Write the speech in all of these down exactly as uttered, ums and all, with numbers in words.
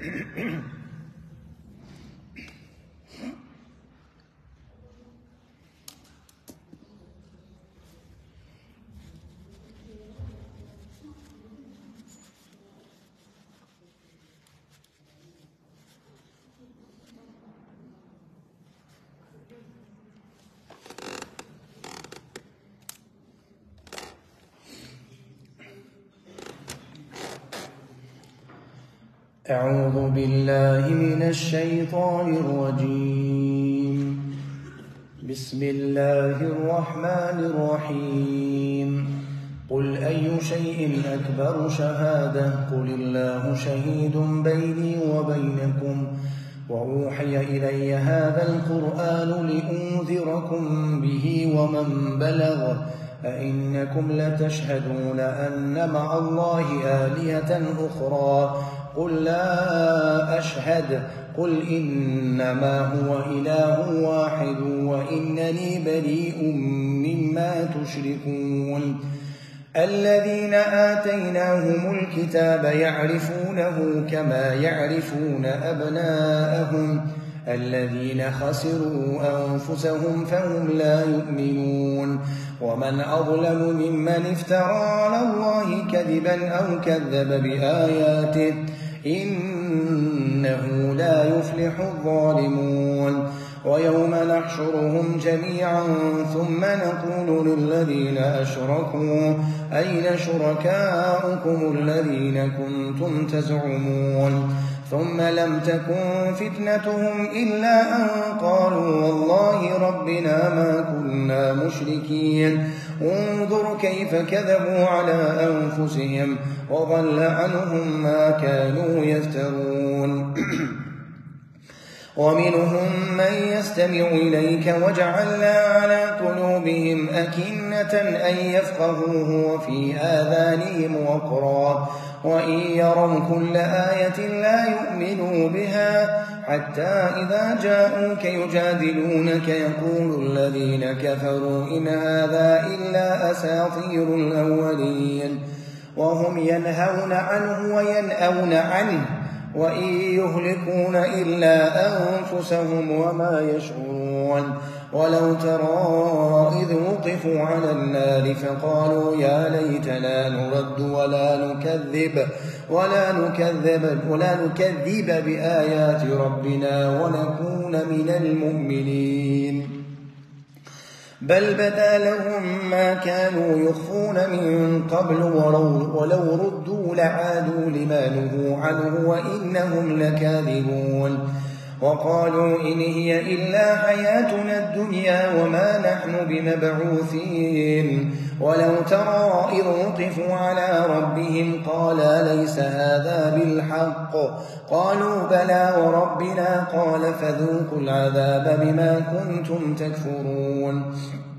أعوذ بالله من الشيطان الرجيم. بسم الله الرحمن الرحيم. قل أي شيء أكبر شهادة قل الله شهيد بيني وبينكم وأوحي إلي هذا القرآن لأنذركم به ومن بلغ أئنكم لتشهدون أن مع الله آلهة أخرى قل لا أشهد قل إنما هو إله واحد وإنني بريء مما تشركون. الذين آتيناهم الكتاب يعرفونه كما يعرفون أبناءهم الذين خسروا أنفسهم فهم لا يؤمنون. ومن أظلم ممن افترى على الله كذبا أو كذب بآياته إنه لا يفلح الظالمون. ويوم نحشرهم جميعا ثم نقول للذين أشركوا أين شركاؤكم الذين كنتم تزعمون ثم لم تكن فتنتهم إلا أن قالوا والله ربنا ما كنا مشركين انظر كيف كذبوا على أنفسهم وضل عنهم ما كانوا يفترون. ومنهم من يستمع إليك وجعلنا على قلوبهم أكنة أن يفقهوه وفي آذانهم وقرا وإن يروا كل آية لا يؤمنوا بها حتى إذا جاءوك يجادلونك يقول الذين كفروا إن هذا إلا أساطير الأولين وهم ينهون عنه وينأون عنه وإن يهلكون إلا أنفسهم وما يشعرون. ولو ترى إذ وقفوا على النار فقالوا يا ليتنا نرد ولا نكذب ولا نكذب ولا نكذب بآيات ربنا ونكون من المؤمنين بل بدا لهم ما كانوا يخفون من قبل ولو ردوا لعادوا لما نهوا عنه وإنهم لكاذبون. وقالوا إن هي إلا حياتنا الدنيا وما نحن بمبعوثين. ولو ترى إذ وقفوا على ربهم قال ليس هذا بالحق قالوا بلى وربنا قال فذوقوا العذاب بما كنتم تكفرون.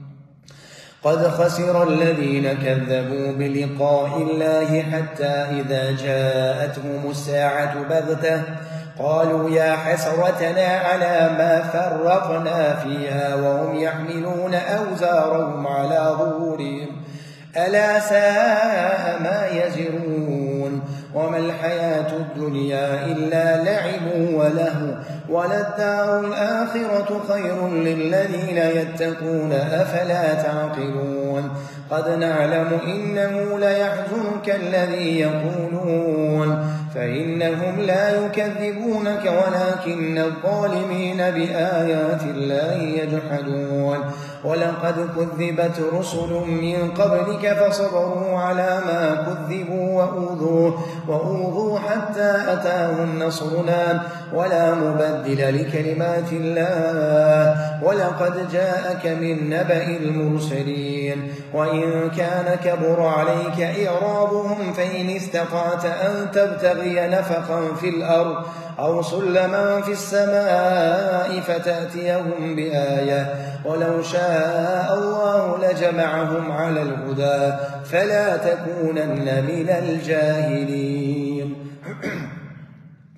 قد خسر الذين كذبوا بلقاء الله حتى إذا جاءتهم الساعة بغتة قالوا يا حسرتنا على ما فرطنا فيها وهم يحملون أوزارهم على ظهورهم ألا ساء ما يزرون. وما الحياة الدنيا إلا لعب وله وللدار الآخرة خير للذين يتقون أفلا تعقلون. قد نعلم إنه ليحزنك الذي يقولون فإنهم لا يكذبونك ولكن الظالمين بآيات الله يجحدون. ولقد كذبت رسل من قبلك فصبروا على ما كذبوا وأوذوا, وأوذوا حتى أتاهم نصرنا ولا مبدل لكلمات الله ولقد جاءك من نبأ المرسلين. وإن كان كبر عليك إعرابهم فإن استطعت أن تبتغي نفقا في الأرض أو سلما في السماء فتأتيهم بآية ولو شاء الله لجمعهم على الهدى فلا تكونن من الجاهلين.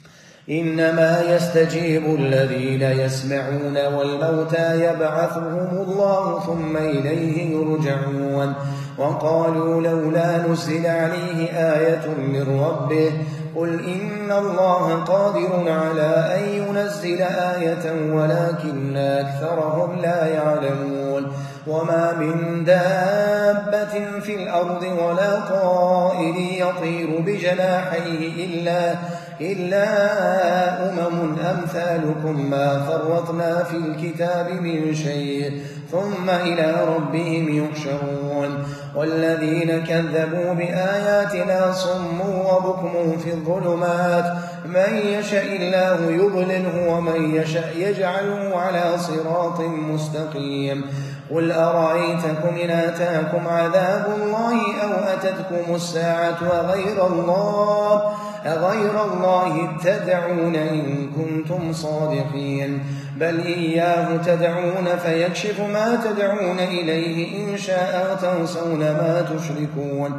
إنما يستجيب الذين يسمعون والموتى يبعثهم الله ثم إليه يرجعون وقالوا لولا نزل عليه آية من ربه قل إن الله قادر على أن ينزل آية ولكن أكثرهم لا يعلمون وما من دابة في الأرض ولا طائر يطير بجناحيه إلا, إلا أمم أمثالكم ما فرطنا في الكتاب من شيء ثم إلى ربهم يحشرون والذين كذبوا بآياتنا صم وبكم في الظلمات من يشاء الله يضلله ومن يشاء يجعله على صراط مستقيم قل أرأيتكم إن آتاكم عذاب الله أو أتتكم الساعة أغير الله, أغير الله تدعون إن كنتم صادقين بل إياه تدعون فيكشف ما تدعون إليه إن شاء تنسون ما تشركون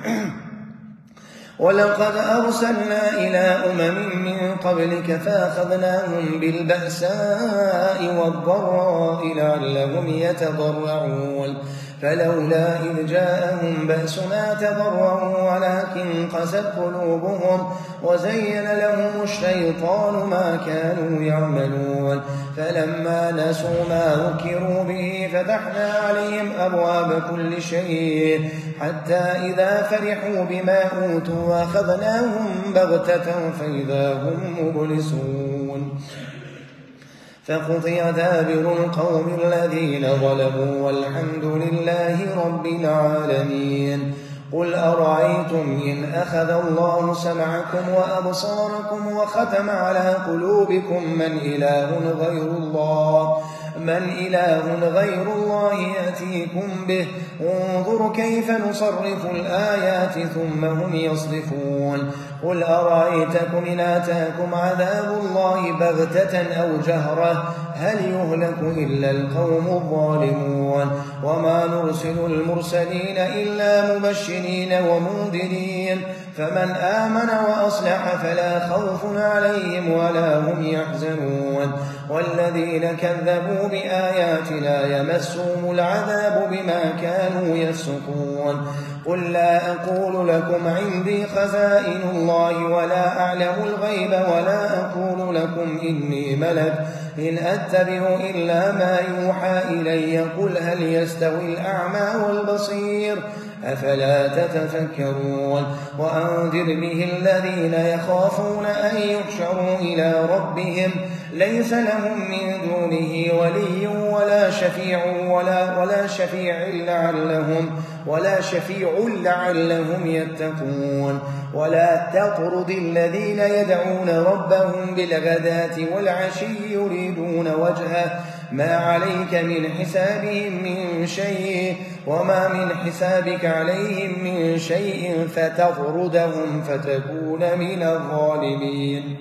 ولقد أرسلنا إلى أمم من قبلك فأخذناهم بالبأساء والضراء لعلهم يتضرعون فلولا إذ جاءهم بأسنا تضرعوا ولكن قست قلوبهم وزين لهم الشيطان ما كانوا يعملون فلما نسوا ما ذكروا به فتحنا عليهم أبواب كل شيء حتى إذا فرحوا بما أوتوا وأخذناهم بغتة فإذا هم مبلسون فقطع دابر القوم الذين ظلموا والحمد لله رب العالمين قل أرأيتم إن أخذ الله سمعكم وأبصاركم وختم على قلوبكم من إله غير الله من إله غير الله يأتيكم به انظر كيف نصرف الآيات ثم هم يصرفون قل أرأيتكم إن آتاكم عذاب الله بغتة أو جهرة هل يهلك إلا القوم الظالمون وما نرسل المرسلين إلا مبشرين ومنذرين فمن آمن وأصلح فلا خوف عليهم ولا هم يحزنون والذين كذبوا بآياتنا يمسهم العذاب بما كانوا يفسقون قل لا أقول لكم عندي خزائن الله ولا أعلم الغيب ولا أقول لكم إني ملك إن أتبع إلا ما يوحى إلي قل هل يستوي الأعمى والبصير أفلا تتفكرون وأنذر به الذين يخافون أن يحشروا إلى ربهم ليس لهم من دونه ولي ولا شفيع ولا, ولا شفيع لعلهم ولا شفيع لعلهم يتقون ولا تطرد الذين يدعون ربهم بالغداة والعشي يريدون وجهه ما عليك من حسابهم من شيء وما من حسابك عليهم من شيء فتطردهم فتكون من الظالمين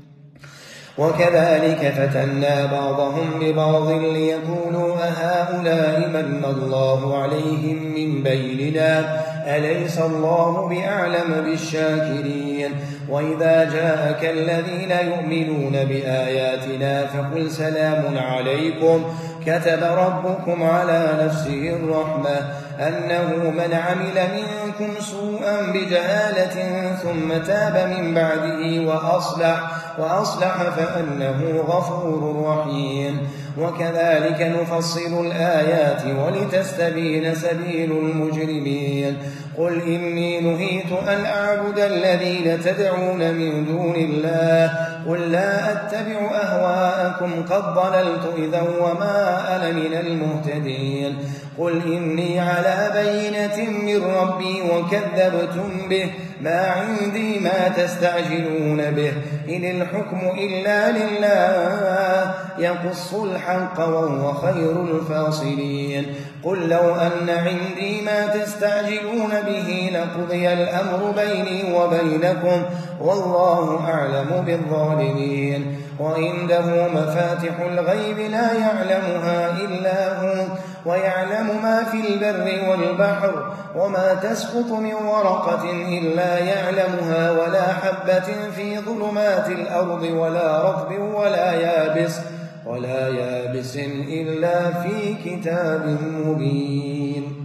وكذلك فتنا بعضهم ببعض ليقولوا أهؤلاء من الله عليهم من بيننا أليس الله بأعلم بالشاكرين وإذا جاءك الذين يؤمنون بآياتنا فقل سلام عليكم كتب ربكم على نفسه الرحمة أنه من عمل منكم سوءا بجهالة ثم تاب من بعده وأصلح, وأصلح فأنه غفور رحيم وكذلك نفصل الآيات ولتستبين سبيل المجرمين قل إني نهيت أن أعبد الذين تدعون من دون الله قل لا أتبع أهواءكم قد ضللت إذا وما أنا من المهتدين قل إني على بينة من ربي وكذبتم به ما عندي ما تستعجلون به إن الحكم إلا لله يقص الحق وهو خير الفاصلين قل لو أن عندي ما تستعجلون به قضي الأمر بيني وبينكم والله أعلم بالظالمين. وعنده مفاتح الغيب لا يعلمها إلا هو ويعلم ما في البر والبحر وما تسقط من ورقة إلا يعلمها ولا حبة في ظلمات الأرض ولا رطب ولا يابس ولا يابس إلا في كتاب مبين.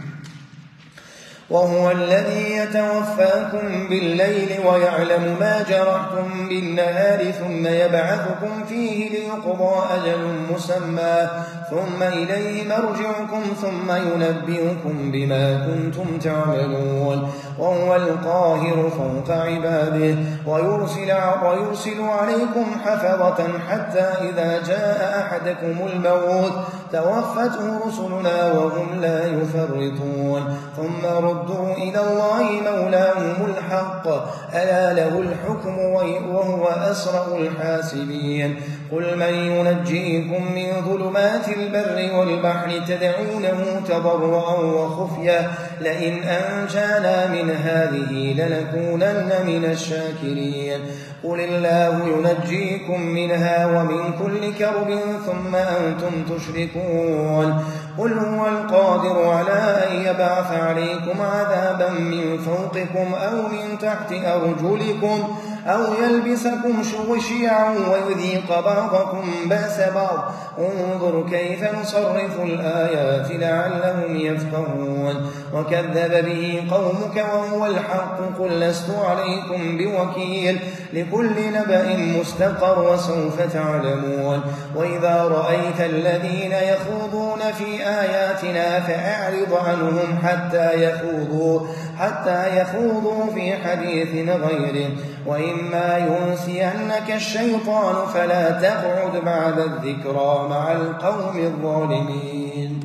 وهو الذي يتوفاكم بالليل ويعلم ما جرحتم بالنهار ثم يبعثكم فيه ليقضى أجل مسمى ثم إليه مرجعكم ثم ينبئكم بما كنتم تعملون. وهو القاهر فوق عباده ويرسل, ويرسل عليكم حفظة حتى إذا جاء أحدكم الموت توفته رسلنا وهم لا يفرطون ثم ردوا إلى الله مولاهم الحق ألا له الحكم وهو أسرع الحاسبين. قل من ينجيكم من ظلمات البر والبحر تدعونه تضرعا وخفيا لئن أنجانا من هذه لنكونن من الشاكرين. قل الله ينجيكم منها ومن كل كرب ثم أنتم تشركون. قل هو القادر على أن يبعث عليكم عذابا من فوقكم أو من تحت أرجلكم أو يلبسكم شيعا ويذيق بعضكم بأس بعض انظر كيف نصرف الآيات لعلهم يفقهون. وكذب به قومك وهو الحق قل لست عليكم بوكيل لكل نبأ مستقر وسوف تعلمون. وإذا رأيت الذين يخوضون في آياتنا فأعرض عنهم حتى يخوضوا حتى يخوضوا في حديث غيره وإما ينسينك الشيطان فلا تقعد بعد الذكرى مع القوم الظالمين.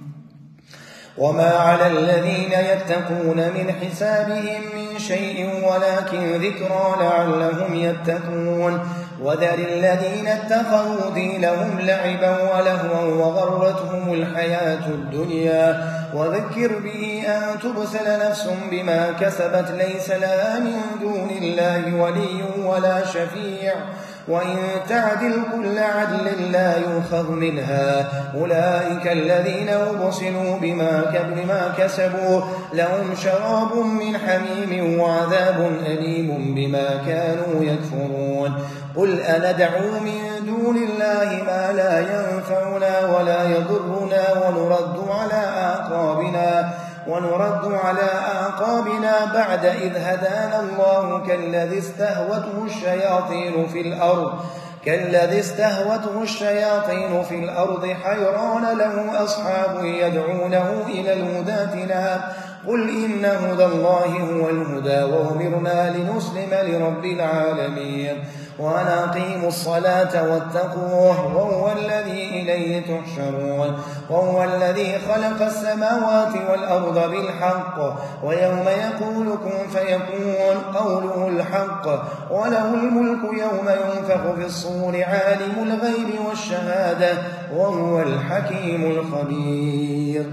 وما على الذين يتقون من حسابهم من شيء ولكن ذكرى لعلهم يتقون. وذر الذين اتخذوا دينهم لعبا ولهوا وغرتهم الحياة الدنيا وذكر به أن تبسل نفس بما كسبت ليس لها من دون الله ولي ولا شفيع وإن تعدل كل عدل لا يؤخذ منها. أولئك الذين أبصلوا بما كسبوا لهم شراب من حميم وعذاب أليم بما كانوا يكفرون. قل أندعو من دون الله ما لا ينفعنا ولا يضرنا ونرد على أعقابنا ونرد على أعقابنا بعد إذ هدانا الله كالذي استهوته الشياطين في الأرض كالذي استهوته الشياطين في الأرض حيران له أصحاب يدعونه إلى الهدى ائتنا قل إن هدى الله هو الهدى وأمرنا لنسلم لرب العالمين وأن أقيموا الصلاة واتقوه وهو الذي إليه تحشرون. وهو الذي خلق السماوات والأرض بالحق ويوم يقول كن فيكون قوله الحق وله الملك يوم ينفخ في الصور عالم الغيب والشهادة وهو الحكيم الخبير.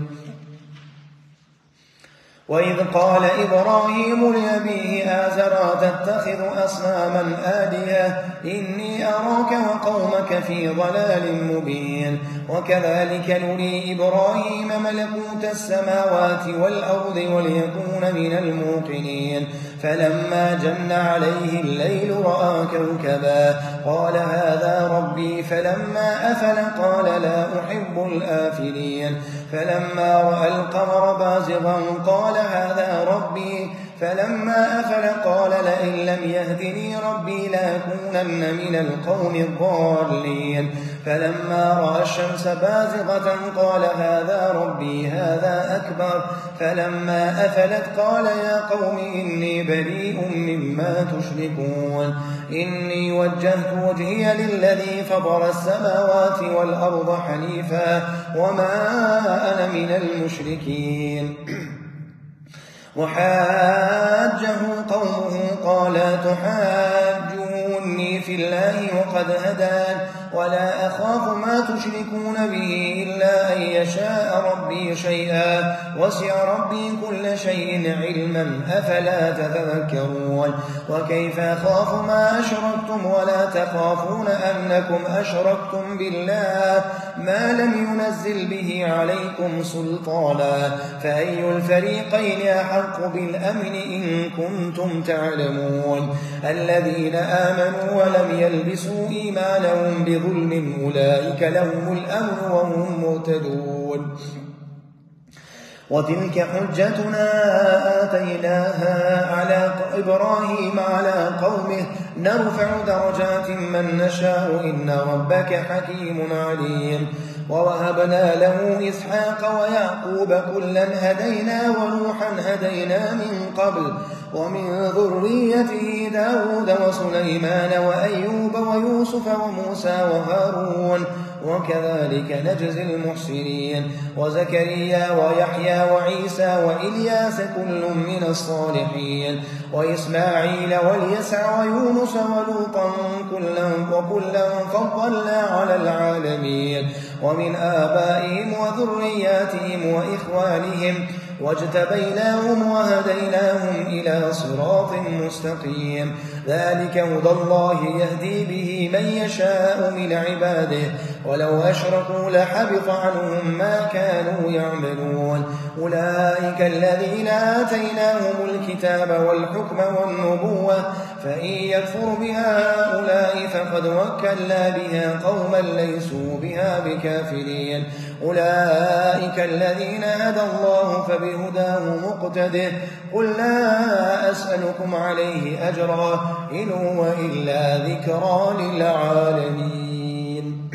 وإذ قال إبراهيم لأبيه آزر تتخذ أصناما آلهة إني أراك وقومك في ضلال مبين. وكذلك نري إبراهيم ملكوت السماوات والأرض وليكون من الموقنين. فلما جن عليه الليل رأى كوكبا قال هذا ربي فلما أفل قال لا أحب الآفلين. فلما رأى القمر بازغا قال هذا ربي فلما أفل قال لئن لم يهدني ربي لأكونن من القوم الضالين. فلما رأى الشمس بازغة قال هذا ربي هذا أكبر. فلما أفلت قال يا قوم إني بريء مما تشركون إني وجهت وجهي للذي فطر السماوات والأرض حنيفا وما أنا من المشركين. وحاجه قومه قال تحاجوني مني في الله وقد هدان ولا أخاف ما تشركون به إلا أن يشاء ربي شيئا وسع ربي كل شيء علما أفلا تتذكرون وكيف أخاف ما أشركتم ولا تخافون أنكم أشركتم بالله ما لم ينزل به عليكم سلطانا فأي الفريقين أحق بالأمن إن كنتم تعلمون الذين آمنوا ولم يلبسوا إيمانهم بظلم أولئك لهم الأمن وهم مهتدون وتلك حجتنا آتيناها على إبراهيم على قومه نرفع درجات من نشاء إن ربك حكيم عليم ووهبنا له إسحاق ويعقوب كلا هدينا ونوحا هدينا من قبل ومن ذريته داود وسليمان وأيوب ويوسف وموسى وهارون وكذلك نجزي المحسنين وزكريا ويحيى وعيسى وإلياس كل من الصالحين وإسماعيل واليسع ويونس ولوطا كلا وكلا فضلنا على العالمين ومن آبائهم وذرياتهم وإخوانهم واجتبيناهم وهديناهم إلى صراط مستقيم ذلك هدى الله يهدي به من يشاء من عباده ولو أشركوا لحبط عنهم ما كانوا يعملون أولئك الذين آتيناهم الكتاب والحكم والنبوة فإن يكفر بها هؤلاء فقد وكلنا بها قوما ليسوا بها بكافرين أولئك الذين هدى الله فبهداه مقتده قل لا أسألكم عليه أجرا إن هو إلا ذكرى للعالمين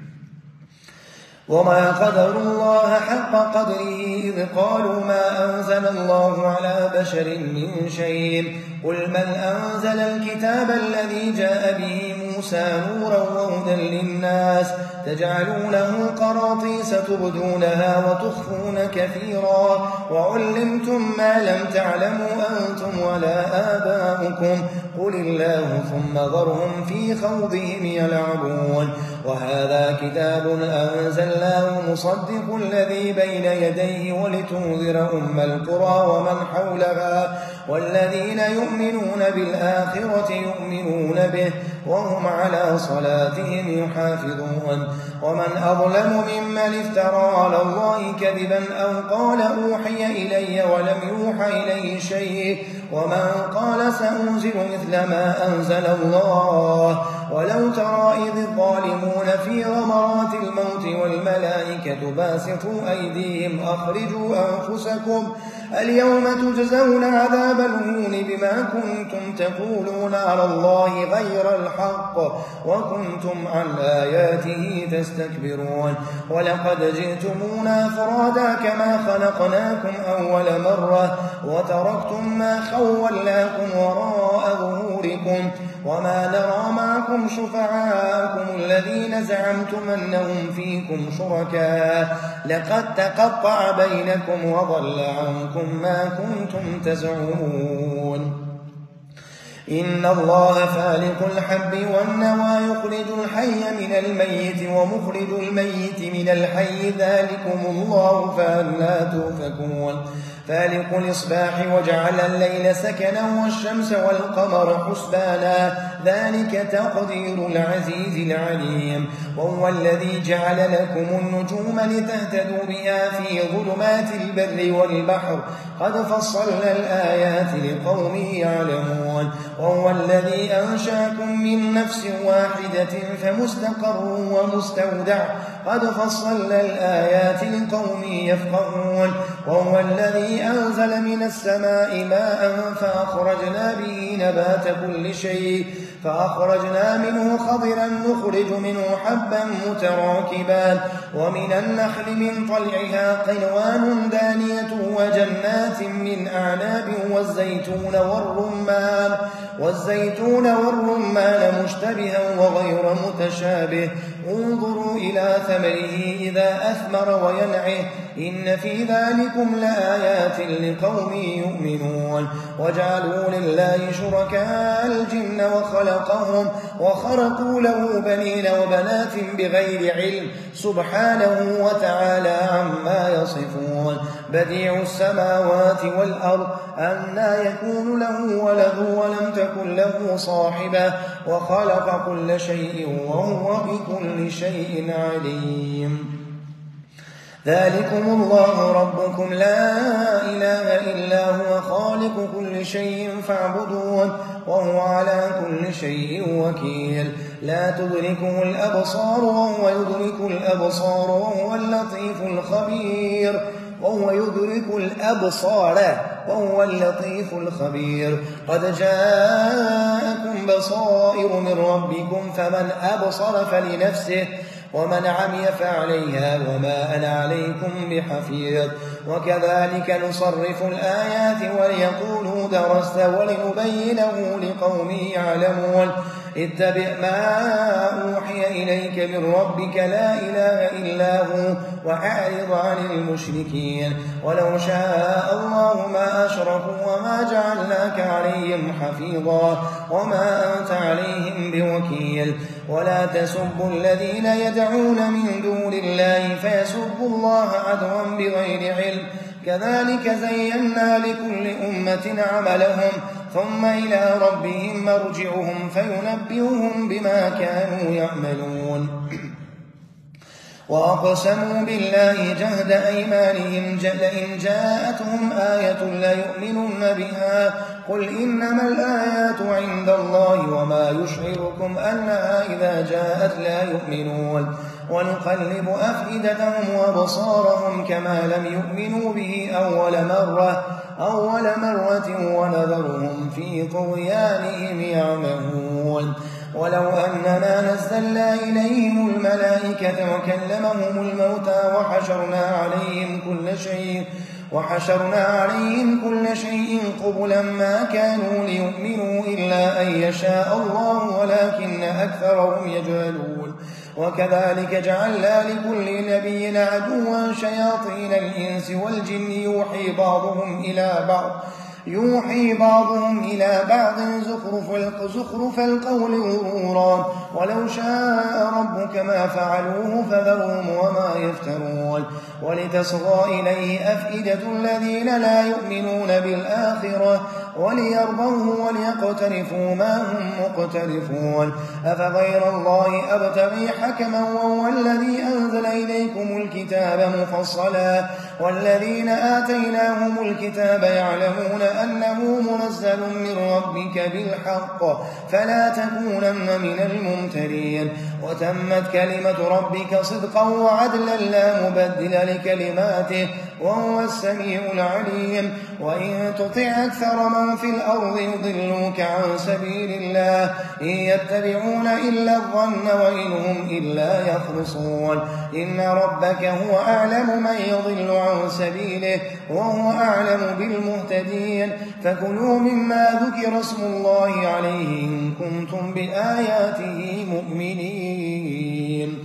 وما قدر الله حق قدره إذ قالوا ما أنزل الله على بشر من شيء قل من أنزل الكتاب الذي جاء به موسى نورا وهدى للناس تجعلونه قراطيس تبدونها وتخفون كثيرا وعلمتم ما لم تعلموا أنتم ولا آباؤكم قل الله ثم ذرهم في خوضهم يلعبون وهذا كتاب أنزلناه مصدق الذي بين يديه ولتنذر أم القرى ومن حولها والذين يؤمنون بالآخرة يؤمنون به وهم على صلاتهم يحافظون ومن أظلم ممن افترى على الله كذبا أو قال أوحي إلي ولم يوحى إليه شيء ومن قال سأنزل مثل ما أنزل الله ولو ترى إذ الظالمون في غمرات الموت والملائكة باسطوا أيديهم أخرجوا أنفسكم اليوم تجزون عذاب الهون بما كنتم تقولون على الله غير الحق وكنتم عن آياته تستكبرون ولقد جئتمونا فرادا كما خلقناكم أول مرة وتركتم ما خولناكم وراء ظهوركم وما نرى معكم شفعاءكم الذين زعمتم أنهم فيكم شركاء لقد تقطع بينكم وضل عنكم ما كنتم تزعمون إن الله فالق الحب والنوى يخرج الحي من الميت ومخرج الميت من الحي ذلكم الله فأنا تؤفكون فالق الإصباح وجعل الليل سكنا والشمس والقمر حسبانا ذلك تقدير العزيز العليم وهو الذي جعل لكم النجوم لتهتدوا بها في ظلمات البر والبحر قد فصلنا الآيات لقوم يعلمون وهو الذي أنشاكم من نفس واحدة فمستقر ومستودع قد فصلنا الآيات لقوم يفقهون وهو الذي أنزل من السماء ماء فأخرجنا به نبات كل شيء فأخرجنا منه خضرا نخرج منه حبا متراكبا ومن النخل من طلعها قنوان دانية وجنات من أعناب والزيتون والرمان والزيتون والرمان مشتبها وغير متشابه انظروا إلى ثمره إذا أثمر وينعه إن في ذلكم لآيات لقوم يؤمنون يشركون وجعلوا لله شركاء الجن وخلقهم وخرقوا له بنين وبنات بغير علم سبحانه وتعالى عما يصفون بديع السماوات والأرض أنى يكون له ولد ولم تكن له صاحبة وخلق كل شيء وهو بكل شيء عليم ذلكم الله ربكم لا إله إلا هو خالق كل شيء فاعبدوه وهو على كل شيء وكيل لا تدركه الأبصار وهو يدرك الأبصار وهو اللطيف الخبير وهو يدرك الأبصار وهو اللطيف الخبير قد جاءكم بصائر من ربكم فمن أبصر فلنفسه ومن عمي فعليها وما أنا عليكم بحفيظ وكذلك نصرف الآيات وليقولوا درست ولنبينه لقوم يعلمون اتبع ما أوحي إليك من ربك لا إله إلا هو وأعرض عن المشركين ولو شاء الله ما أشركوا وما جعلناك عليهم حفيظا وما أنت عليهم بوكيل ولا تسبوا الذين يدعون من دون الله فيسبوا الله عدوا بغير علم كذلك زينا لكل أمة عملهم ثم إلى ربهم مرجعهم فينبئهم بما كانوا يعملون وأقسموا بالله جهد أيمانهم لئن جاءتهم آية ليؤمنن بها قل إنما الآيات عند الله وما يشعركم أنها إذا جاءت لا يؤمنون ونقلب أفئدتهم وأبصارهم كما لم يؤمنوا به أول مرة أول مرة ونذرهم في طغيانهم يعمهون ولو أننا نزلنا إليهم الملائكة وكلمهم الموتى وحشرنا عليهم كل شيء وحشرنا عليهم كل شيء قبلا ما كانوا ليؤمنوا إلا أن يشاء الله ولكن أكثرهم يجهلون وكذلك جعلنا لكل نبي عدوا شياطين الإنس والجن يوحي بعضهم إلى بعض يوحي بعضهم إلى بعض زخرف زخرف القول غرورا ولو شاء ربك ما فعلوه فذرهم وما يفترون ولتصغى إليه أفئدة الذين لا يؤمنون بالآخرة وليرضوه وليقترفوا ما هم مقترفون أفغير الله أبتغي حكما وهو الذي أنزل إليكم الكتاب مفصلا والذين آتيناهم الكتاب يعلمون أنه منزل من ربك بالحق فلا تكونن من الممترين وتمت كلمة ربك صدقا وعدلا لا مبدل لكلماته وهو السميع العليم وإن تطع أكثر من في الأرض يضلوك عن سبيل الله إن يتبعون إلا الظن وإن هم إلا يخرصون إن ربك هو أعلم من يضل عن سبيله وهو أعلم بالمهتدين فكلوا مما ذكر اسم الله عليه إن كنتم بآياته مؤمنين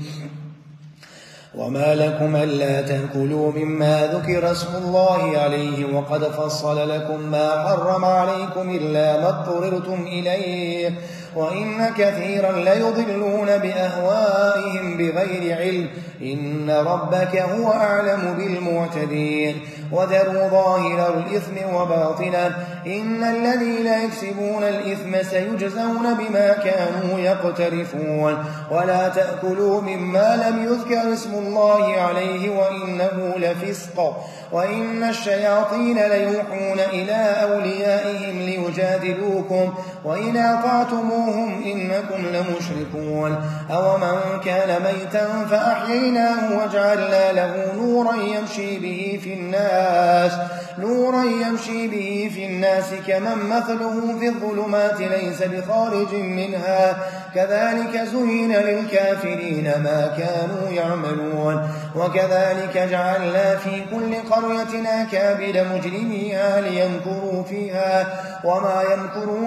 وما لكم ألا تأكلوا مما ذكر اسم الله عليه وقد فصل لكم ما حرم عليكم إلا ما اضطررتم إليه وإن كثيرا ليضلون بأهوائهم بغير علم إن ربك هو أعلم بالمعتدين وذروا ظاهر الإثم وباطنه إن الذين يكسبون الإثم سيجزون بما كانوا يقترفون ولا تأكلوا مما لم يذكر اسم الله عليه وإنه لفسق وإن الشياطين ليوحون إلى أوليائهم ليجادلوكم وإن أطعتموهم إنكم لمشركون أومن كان ميتا فأحييناه وجعلنا له نورا يمشي به في الناس نورا يمشي به في الناس كمن مثله في الظلمات ليس بخارج منها كذلك زين للكافرين ما كانوا يعملون وكذلك جعلنا في كل قرية أكابر مجرميها ليمكروا فيها وما يمكرون إلا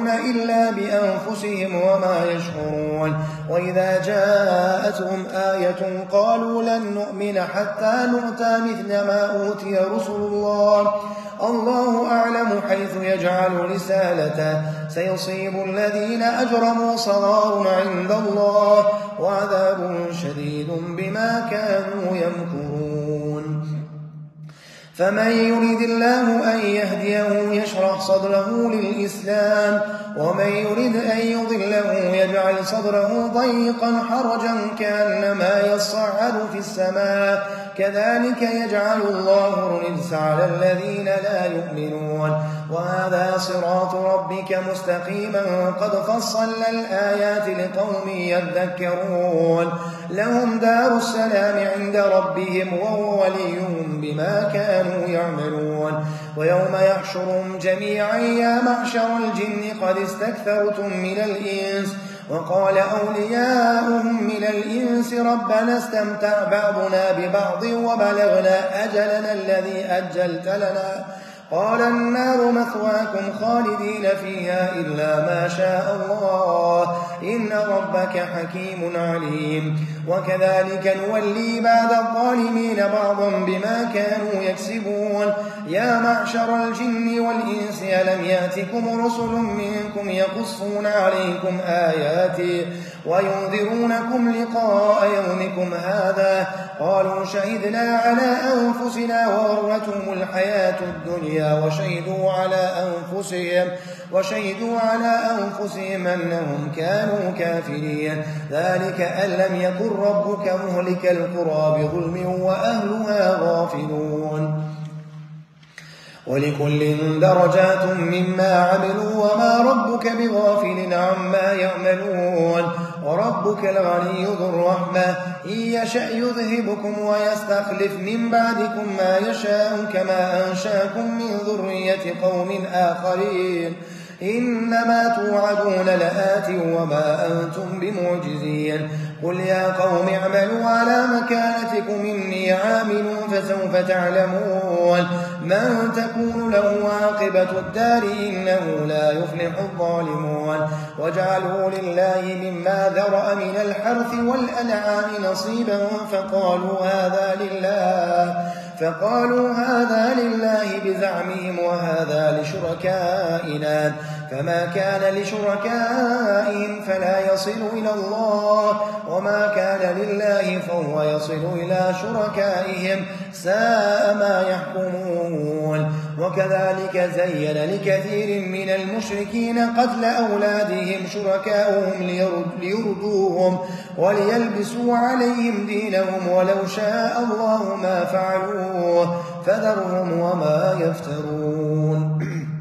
إلا بأنفسهم وما يشعرون. وإذا جاءتهم آية قالوا لن نؤمن حتى نؤتى مثل ما أوتي رسل الله الله أعلم حيث يجعل رسالته سيصيب الذين أجرموا صغار عند الله وعذاب شديد بما كانوا يمكرون. فمن يريد الله أن يهديه يشرح صدره للإسلام ومن يريد أن يضله يجعل صدره ضيقا حرجا كأنما يصعد في السماء كذلك يجعل الله الرجس على الذين لا يؤمنون. وهذا صراط ربك مستقيما قد فصلنا الآيات لقوم يذكرون. لهم دار السلام عند ربهم وهو وليهم بما كانوا يعملون. ويوم يحشرهم جميعا يا معشر الجن قد استكثرتم من الإنس وقال أولياؤهم من الإنس ربنا استمتع بعضنا ببعض وبلغنا أجلنا الذي أجلت لنا قال النار مثواكم خالدين فيها إلا ما شاء الله إن ربك حكيم عليم. وكذلك نولي بعض الظالمين بعضا بما كانوا يكسبون. يا معشر الجن والإنس ألم يأتكم رسل منكم يقصون عليكم آياتي وينذرونكم لقاء يومكم هذا قالوا شهدنا على أنفسنا وغرتهم الحياة الدنيا وشهدوا على أنفسهم وشهدوا على أنفسهم أنهم كانوا كافرين. ذلك أن لم يكن ربك مهلك القرى بظلم وأهلها غافلون. ولكل درجات مما عملوا وما ربك بغافل عما يعملون. وربك الغني ذو الرحمة إن يشأ يذهبكم ويستخلف من بعدكم ما يشاء كما أنشاكم من ذرية قوم آخرين إنما توعدون لآت وما أنتم بمعجزين. قل يا قوم اعملوا على مكانتكم إني عامل فسوف تعلمون من تكون له عاقبة الدار إنه لا يفلح الظالمون. وجعلوا لله مما ذرأ من الحرث والأنعام نصيبا فقالوا هذا لله فقالوا هذا لله بزعمهم وهذا لشركائنا فما كان لشركائهم فلا يصل إلى الله وما كان لله فهو يصل إلى شركائهم ساء ما يحكمون. وكذلك زين لكثير من المشركين قتل أولادهم شركاؤهم ليردوهم وليلبسوا عليهم دينهم ولو شاء الله ما فعلوه فذرهم وما يفترون.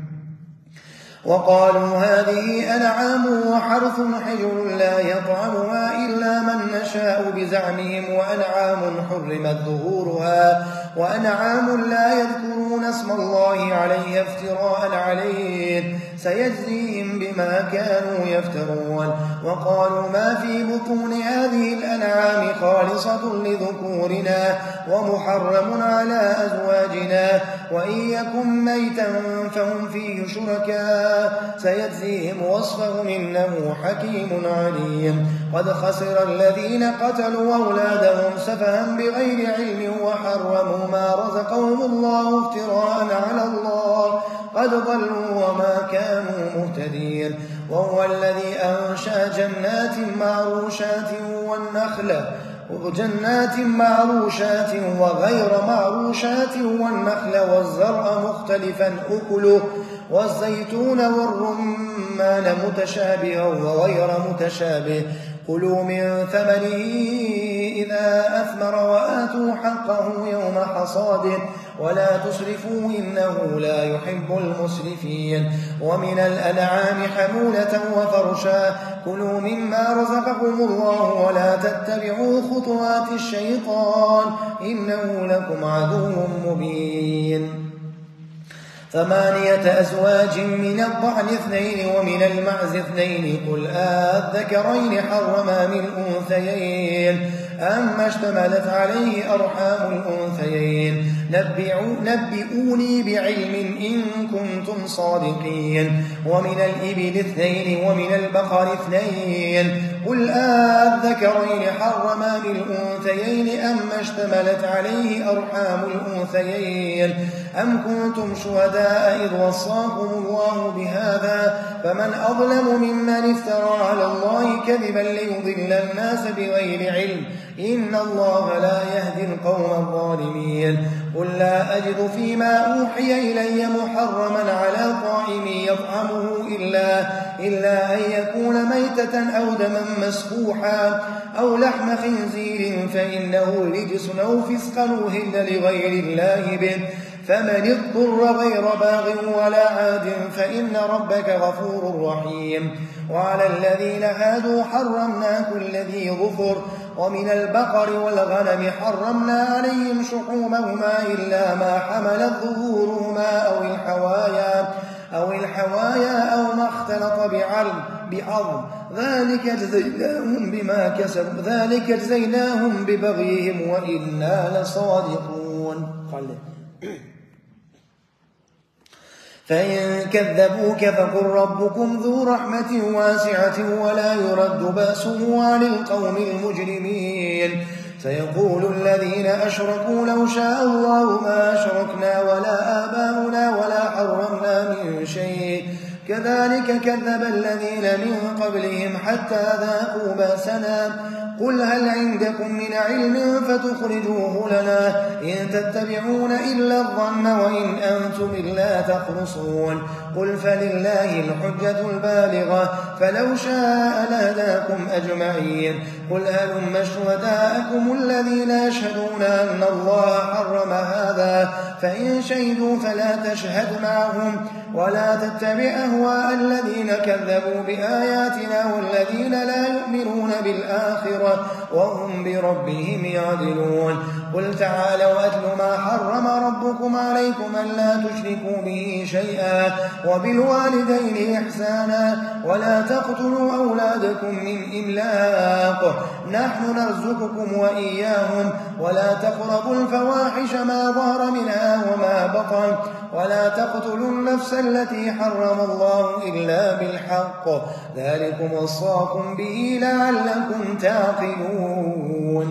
وقالوا هذه أنعام وحرث حجر لا يطعمها إلا من نشاء بزعمهم وأنعام حرمت ظهورها وأنعام لا يذكرون اسم الله عليه افتراء عليه سيجزيهم بما كانوا يفترون. وقالوا ما في بطون هذه الأنعام خالصة لذكورنا ومحرم على أزواجنا وإن يكن ميتا فهم فيه شركاء سيجزيهم وصفهم إنه حكيم عليم. قد خسر الذين قتلوا أولادهم سفها بغير علم وحرموا ما رزقهم الله افتراء على الله قد ضلوا وما كانوا مهتدين. وهو الذي أنشأ جنات معروشات والنخل وجنات معروشات وغير معروشات والنخل والزرع مختلفا أكله والزيتون والرمان متشابها وغير متشابه كلوا من ثمره إذا أثمر وآتوا حقه يوم حصاده ولا تسرفوا إنه لا يحب المسرفين. ومن الأنعام حمولة وفرشا كلوا مما رزقكم الله ولا تتبعوا خطوات الشيطان إنه لكم عدو مبين. ثمانية أزواج من الضأن اثنين ومن المعز اثنين قل آذكرين حرم من الأنثيين أما اشتملت عليه أرحام الأنثيين نبئوني بعلم إن كنتم صادقين ومن الإبل اثنين ومن البقر اثنين قل آذكرين حرما بالأنثيين أما اشتملت عليه أرحام الأنثيين أم كنتم شهداء إذ وصاكم الله بهذا فمن أظلم ممن افترى على الله كذبا ليضل الناس بغير علم إن الله لا يهدي القوم الظالمين قل لا أجد فيما أوحي إلي محرما على طاعم يطعمه إلا, إلا أن يكون ميتة أو دما مسفوحا أو لحم خنزير فإنه رجس أو فسقا أهل لغير الله به فمن اضطر غير باغ ولا عاد فإن ربك غفور رحيم وعلى الذين هادوا حرمنا كل ذي ظفر ومن البقر والغنم حرمنا عليهم شحومهما إلا ما حملت ظهورهما أو الحوايا أو الحوايا أو ما اختلط بعظم بعظم ذلك جزيناهم بما كسبوا ذلك جزيناهم ببغيهم وإنا لصادقون. فإن كذبوك فقل ربكم ذو رحمة واسعة ولا يرد بأسه عن القوم المجرمين سيقول الذين أشركوا لو شاء الله ما أشركنا ولا آباؤنا ولا حرمنا من شيء كذلك كذب الذين من قبلهم حتى ذاقوا بأسنا قل هل عندكم من علم فتخرجوه لنا إن تتبعون إلا الظن وإن أنتم إلا تخرصون قل فلله الحجة البالغة فلو شاء لهداكم أجمعين قل هلم شهداءكم الذين يشهدون أن الله حرم هذا فإن شهدوا فلا تشهد معهم ولا تتبع أهواء الذين كذبوا بآياتنا والذين لا يؤمنون بالآخرة وهم بربهم يعدلون قل تعالوا أتل ما حرم ربكم عليكم ألا تشركوا به شيئا وبالوالدين إحسانا ولا تقتلوا أولادكم من إملاق نحن نرزقكم وإياهم ولا تقربوا الفواحش ما ظهر منها وما بطن ولا تقتلوا النفس التي حرم الله إلا بالحق ذلكم وصاكم به لعلكم تعقلون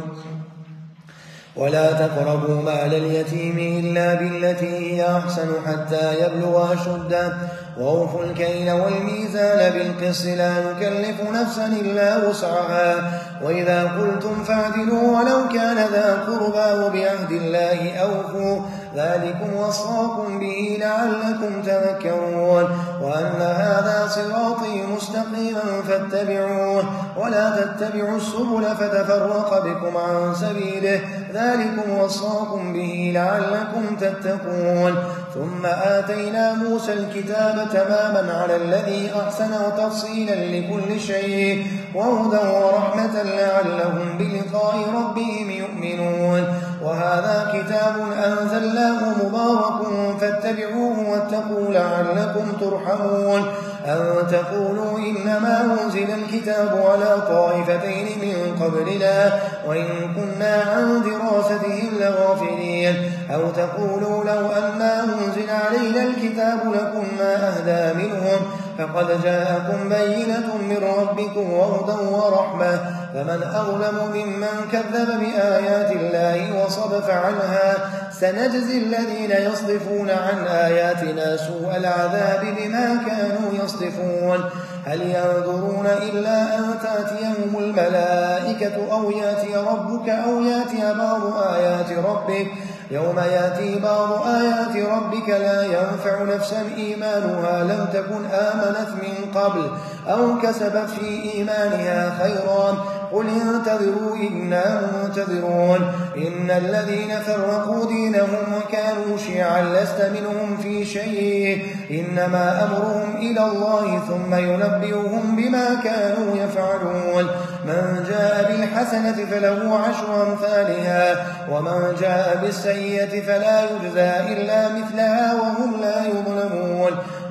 ولا تقربوا مال اليتيم إلا بالتي هي أحسن حتى يبلغ أشده وأوفوا الكيل والميزان بالقسط لا نكلف نفسا إلا وسعها وإذا قلتم فاعدلوا ولو كان ذا قربى وبعهد الله أوفوا ذلكم وصاكم به لعلكم تذكرون وأن هذا صراطي مستقيما فاتبعوه ولا تتبعوا السبل فتفرق بكم عن سبيله ذلكم وصاكم به لعلكم تتقون ثم آتينا موسى الكتاب تماما على الذي أحسن وتفصيلا لكل شيء وهدى ورحمة لعلهم بلقاء ربهم يؤمنون وهذا كتاب أنزلناه مبارك فاتبعوه واتقوا لعلكم ترحمون أن تقولوا إنما أنزل الكتاب على طائفتين من قبلنا وإن كنا عن دراستهم لغافلين أو تقولوا لو أنا أنزل علينا الكتاب لكنا أهدى منهم فقد جاءكم بينة من ربكم وهدى ورحمة فمن أظلم ممن كذب بآيات الله وصدف عنها سنجزي الذين يصدفون عن آياتنا سوء العذاب بما كانوا يصدفون هل ينظرون إلا أن تأتيهم الملائكة أو يأتي ربك أو يأتي بعض آيات ربك يوم يأتي بعض آيات ربك لا ينفع نفسا إيمانها لم تكن آمنت من قبل أو كسبت في إيمانها خيرا قل انتظروا إنا منتظرون إن الذين فرقوا دينهم وكانوا شيعا لست منهم في شيء إنما أمرهم إلى الله ثم ينبئهم بما كانوا يفعلون من جاء بالحسنة فله عشر أمثالها ومن جاء بالسيئة فلا يجزى إلا مثلها وهم لا يظلمون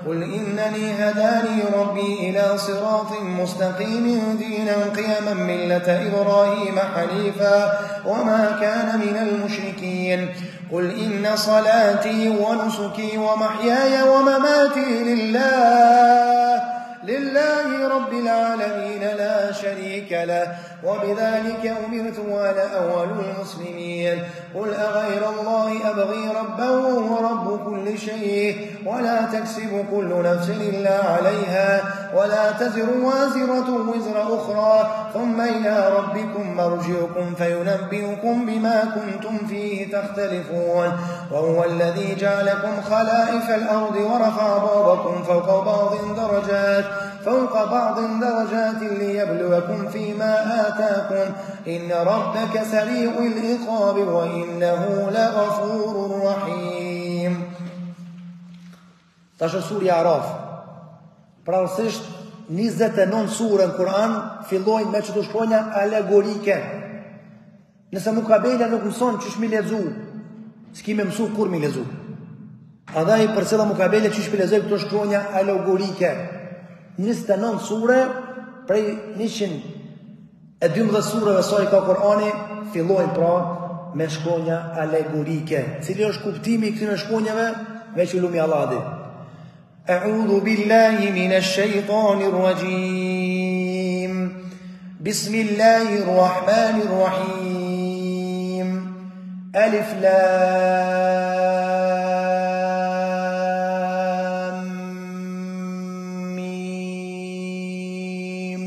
قل إنني هداني ربي إلى صراط مستقيم دينا قيما ملة إبراهيم حنيفا وما كان من المشركين قل إن صلاتي ونسكي ومحياي ومماتي لله لله رب العالمين لا شريك له وبذلك أمرت وأنا أول المسلمين قل أغير الله أبغي ربا ورب كل شيء ولا تكسب كل نفس إلا عليها ولا تزر وازرة وزر أخرى ثم إلى ربكم مرجعكم فينبئكم بما كنتم فيه تختلفون وهو الذي جعلكم خلائف الأرض ورفع بعضكم فوق بعض درجات فوق بعض درجات ليبلوكم فيما آتاكم إن ربك سريع العقاب وإنه لغفور رحيم. Tash sura Araf. Pranë njëzet e nëntë sura në Kur'an fillojnë me çdo shkronja alegorike. Nëse mukabela nuk mëson çish mi lexu, s'ki më mësu kur mi lexu. Andaj për cila mukabele çish mi lexoj këto shkronja alegorike. njëzet e nëntë sure prej njëqind e dymbëdhjetë sureve sa i ka Kur'ani fillojnë pra me shkronja alegorike. Cili është kuptimi i këtyre shkronjave? Veç lumi Allahut. أعوذ بالله من الشيطان الرجيم بسم الله الرحمن الرحيم ألف لام ميم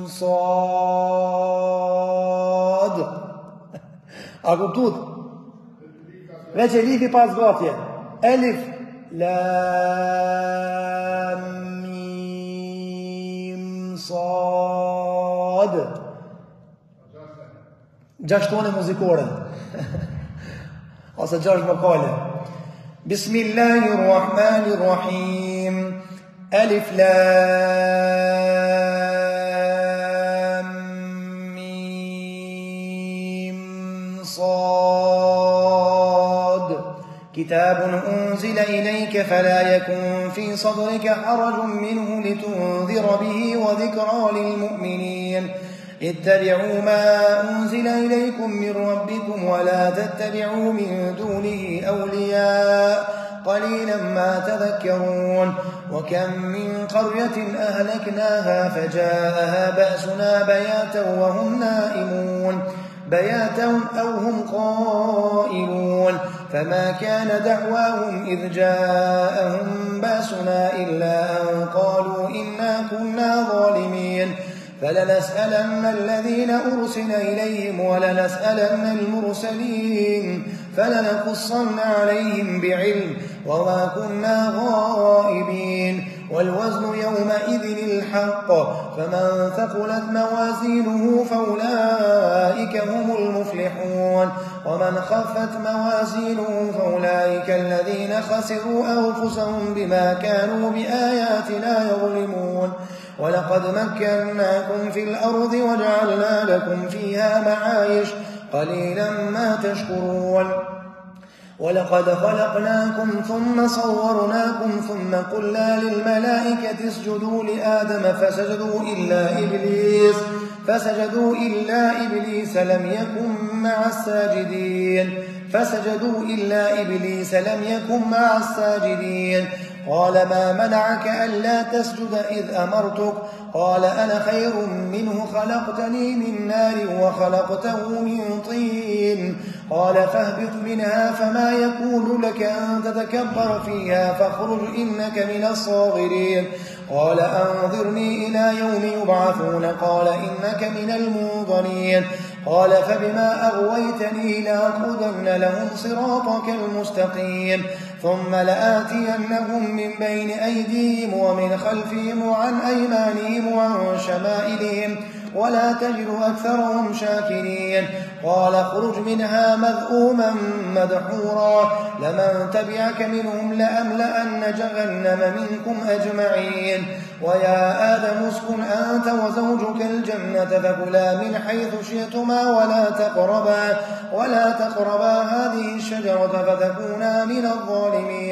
صاد A kuptuat? Veç e lifi pas gatje. Elif Lam Mim Sad. Gjashtë tone muzikore. Ose gjashtë vokale. Bismillahirrahmanirrahim. Alif Lam Mim Sad. كتاب أنزل إليك فلا يكن في صدرك حرج منه لتنذر به وذكرى للمؤمنين اتبعوا ما أنزل إليكم من ربكم ولا تتبعوا من دونه أولياء قليلا ما تذكرون وكم من قرية أهلكناها فجاءها بأسنا بياتا وهم نائمون بياتا أو هم قائلون فما كان دعواهم إذ جاءهم بأسنا إلا أن قالوا إنا كنا ظالمين فلنسألن الذين أرسل إليهم ولنسألن المرسلين فلنقصن عليهم بعلم وما كنا غائبين والوزن يومئذ الحق فمن ثقلت موازينه فأولئك هم المفلحون ومن خفت موازينه فأولئك الذين خسروا أنفسهم بما كانوا بآياتنا يظلمون ولقد مكناكم في الأرض وجعلنا لكم فيها معايش قليلا ما تشكرون ولقد خلقناكم ثم صورناكم ثم قلنا للملائكة اسجدوا لآدم فسجدوا إلا إبليس فسجدوا إلا إبليس لم يكن مع الساجدين فسجدوا إلا إبليس لم يكن مع الساجدين قال ما منعك ألا تسجد إذ أمرتك قال أنا خير منه خلقتني من نار وخلقته من طين قال فاهبط منها فما يكون لك أن تتكبر فيها فاخرج إنك من الصاغرين قال أنظرني إلى يوم يبعثون قال إنك من المنظرين قال فبما أغويتني لأقعدن لهم صراطك المستقيم ثم لآتينهم من بين أيديهم ومن خلفهم وعن أيمانهم وعن شمائلهم ولا تجد أكثرهم شاكرين قال اخرج منها مذءوما مدحورا لمن تبعك منهم لأملأن جهنم منكم أجمعين ويا آدم اسكن أنت وزوجك الجنة فكلا من حيث شئتما ولا تقربا ولا تقربا هذه الشجرة فتكونا من الظالمين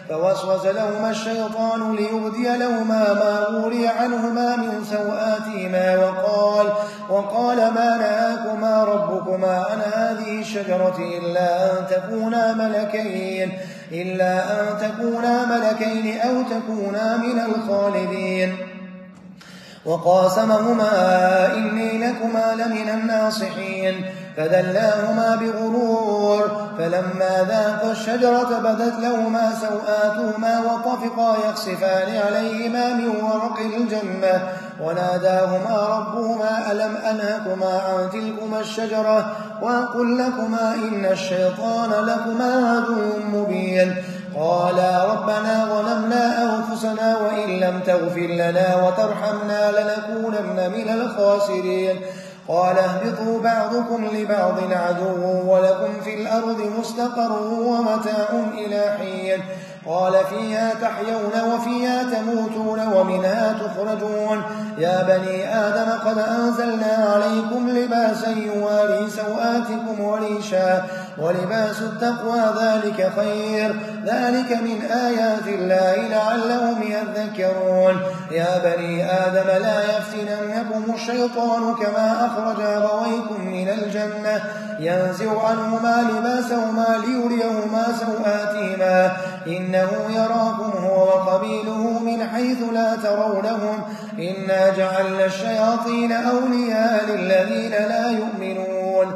فوسوس لهما الشيطان ليبدي لهما ما وري عنهما من سوآتهما وقال, وقال ما نهاكما ربكما عن هذه الشجرة إلا أن تكونا ملكين إلا أن تكونا ملكين أو تكونا من الخالدين. وقاسمهما إني لكما لمن الناصحين فدلاهما بغرور فلما ذاقا الشجرة بدت لهما سوآتهما وطفقا يخصفان عليهما من ورق الجنة وناداهما ربهما ألم أنهكما عن تلكما الشجرة وأقل لكما إن الشيطان لكما عدو مبين قالا ربنا ظلمنا أنفسنا وإن لم تغفر لنا وترحمنا لنكونن من الخاسرين. قال اهبطوا بعضكم لبعض عدو ولكم في الأرض مستقر ومتاع إلى حين قال فيها تحيون وفيها تموتون ومنها تخرجون. يا بني آدم قد أنزلنا عليكم لباسا يواري سوآتكم وريشا ولباس التقوى ذلك خير ذلك من آيات الله لعلهم يذكرون. يا بني آدم لا يفتننكم الشيطان كما أخرج أبويكم من الجنة ينزع عنهما لباسهما ليريهما سوآتهما إنه يراكم هو وقبيله من حيث لا ترونهم إنا جعلنا الشياطين أولياء للذين لا يؤمنون.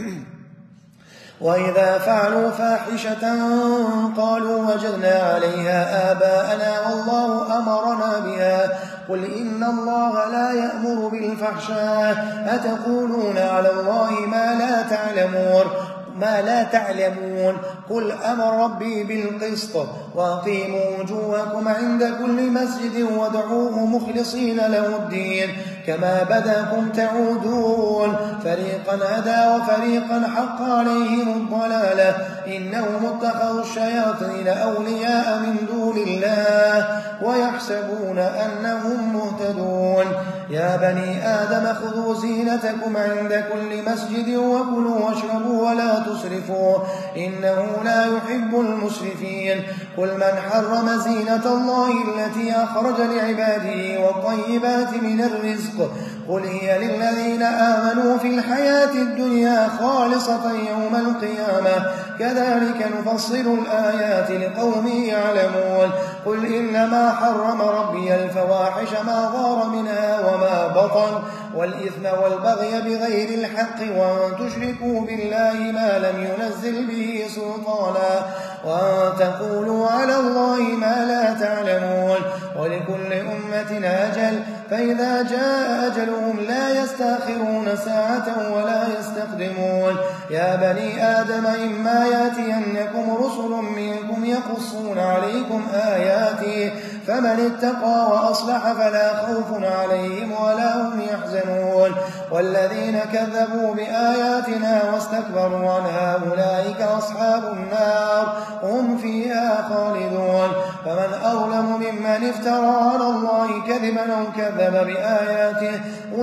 وإذا فعلوا فاحشة قالوا وجدنا عليها آباءنا والله أمرنا بها قل إن الله لا يأمر بالفحشاء أتقولون على الله ما لا تعلمون ما لا تعلمون قل أمر ربي بالقسط وأقيموا وجوهكم عند كل مسجد وادعوه مخلصين له الدين كما بداكم تعودون. فريقا هدى وفريقا حق عليهم الضلالة إنهم اتخذوا الشياطين أولياء من دون الله ويحسبون أنهم مهتدون. يا بني آدم خذوا زينتكم عند كل مسجد وكلوا واشربوا ولا تسرفوا إنه لا يحب المسرفين. قل من حرم زينة الله التي أخرج لعباده والطيبات من الرزق قل هي للذين آمنوا في الحياة الدنيا خالصة يوم القيامة كذلك نفصل الآيات لقوم يعلمون. قل إنما حرم ربي الفواحش ما ظهر منها وما بطن والإثم والبغي بغير الحق وأن تشركوا بالله ما لم ينزل به سلطانا وأن تقولوا على الله ما لا تعلمون. ولكل أمة أجل فإذا جاء أجلهم لا يستأخرون ساعة ولا يستقدمون. يا بني آدم إما يأتينكم رسل منكم يقصون عليكم آياتي فمن اتقى وأصلح فلا خوف عليهم ولا هم يحزنون. والذين كذبوا بآياتنا واستكبروا عنها أولئك أصحاب النار هم فيها خالدون. فمن أظلم ممن افترى على الله كذبا أو كذب بآياته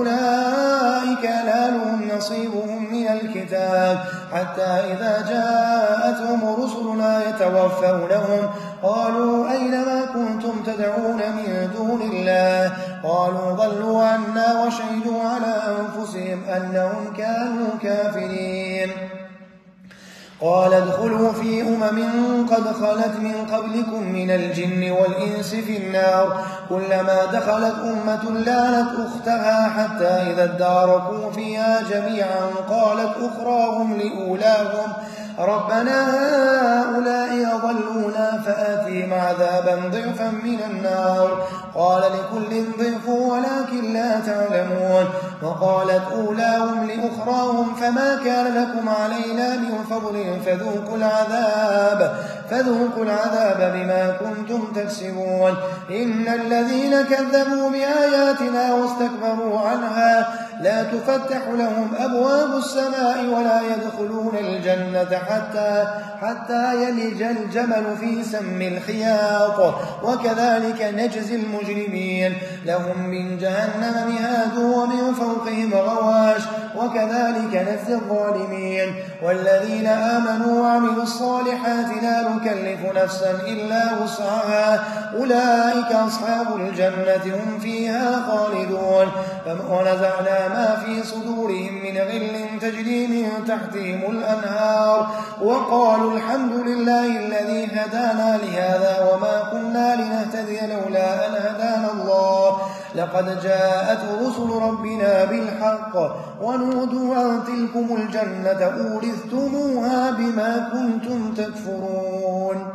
أولئك ينالهم نصيبهم من الكتاب حتى إذا جاءتهم رسلنا يتوفونهم قالوا أين ما كنتم تدعون من دون الله قالوا ضلوا عنا وشهدوا على أنفسهم أنهم كانوا كافرين. قال ادخلوا في أمم قد خلت من قبلكم من الجن والإنس في النار كلما دخلت أمة لعنت أختها حتى إذا اداركوا فيها جميعا قالت أخراهم لأولاهم ربنا هؤلاء أضلونا فآتهم عذابا ضعفا من النار قال لكل ضعف ولكن لا تعلمون. وقالت أولاهم لأخراهم فما كان لكم علينا من فضل فذوقوا العذاب فذوقوا العذاب بما كنتم تكسبون. إن الذين كذبوا بآياتنا واستكبروا عنها لا تفتح لهم أبواب السماء ولا يدخلون الجنة حتى, حتى يلج الجمل في سم الخياط وكذلك نجزي المجرمين. لهم من جهنم مهاد ومن فوقهم غواش وكذلك نجزي الظالمين. والذين آمنوا وعملوا الصالحات لا نكلف نفسا إلا وسعها أولئك أصحاب الجنة هم فيها خالدون. ونزعنا ما في صدورهم من غل تجري من تحتهم الأنهار وقالوا الحمد لله الذي هدانا لهذا وما كنا لنهتدي لولا أن هدانا الله لقد جاءت رسل ربنا بالحق ونودوا أن تلكم الجنة أورثتموها بما كنتم تكفرون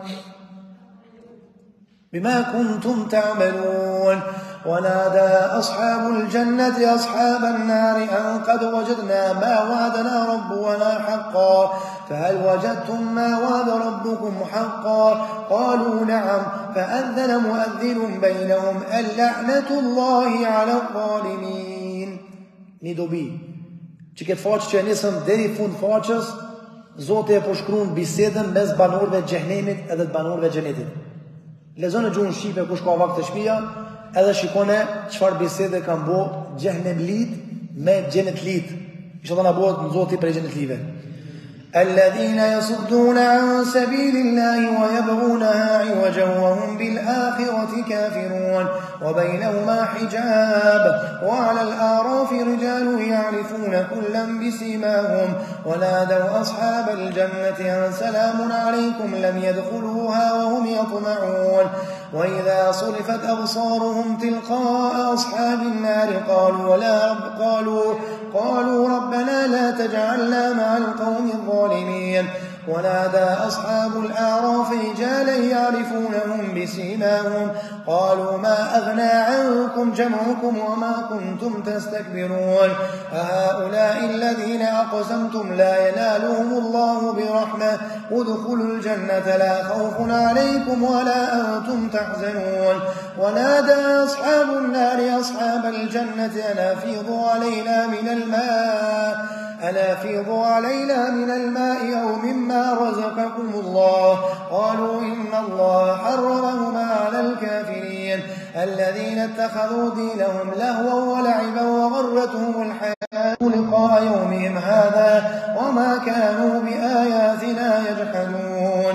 بما كنتم تعملون. ونادى أصحاب الجنة أصحاب النار أن قد وجدنا ما وعدنا ربنا حقا فهل وجدتم ما وعد ربكم حقا قالوا نعم فأذن مؤذن بينهم اللعنة الله على الظالمين. Një dobi që këtë faqë që nisëm deri fund faqës, Zoti e po shkruan bisedën mes banorëve të xhenemit edhe të banorëve të xhenetit. Lexon në gjuhën shqipe kush ka vakt të shtëpia, edhe shikone çfarë bisede kanë bë xhenemlit me xhenetlit. Inshallah na bëhet në Zoti për xhenetlive. الذين يصدون عن سبيل الله ويبغونها عوجا وهم بالآخرة كافرون وبينهما حجاب وعلى الأعراف رجال يعرفون كلا بسيماهم ونادوا أصحاب الجنة أن سلام عليكم لم يدخلوها وهم يطمعون وإذا صرفت أبصارهم تلقاء أصحاب النار قالوا ولا رب قالوا قالوا ربنا لا تجعلنا مع القوم الظالمين ونادى أصحاب الأعراف رجالا يعرفونهم بسيماهم قالوا ما أغنى عنكم جمعكم وما كنتم تستكبرون أهؤلاء الذين أقسمتم لا ينالهم الله برحمة ادخلوا الجنة لا خوف عليكم ولا أنتم تحزنون ونادى أصحاب النار أصحاب الجنة أن أفيضوا علينا من الماء ألا أفيضوا علينا من الماء أو مما رزقكم الله قالوا إن الله حرمهما على الكافرين الذين اتخذوا دينهم لهوا ولعبا وغرتهم الحياة لقاء يومهم هذا وما كانوا بآياتنا يجحدون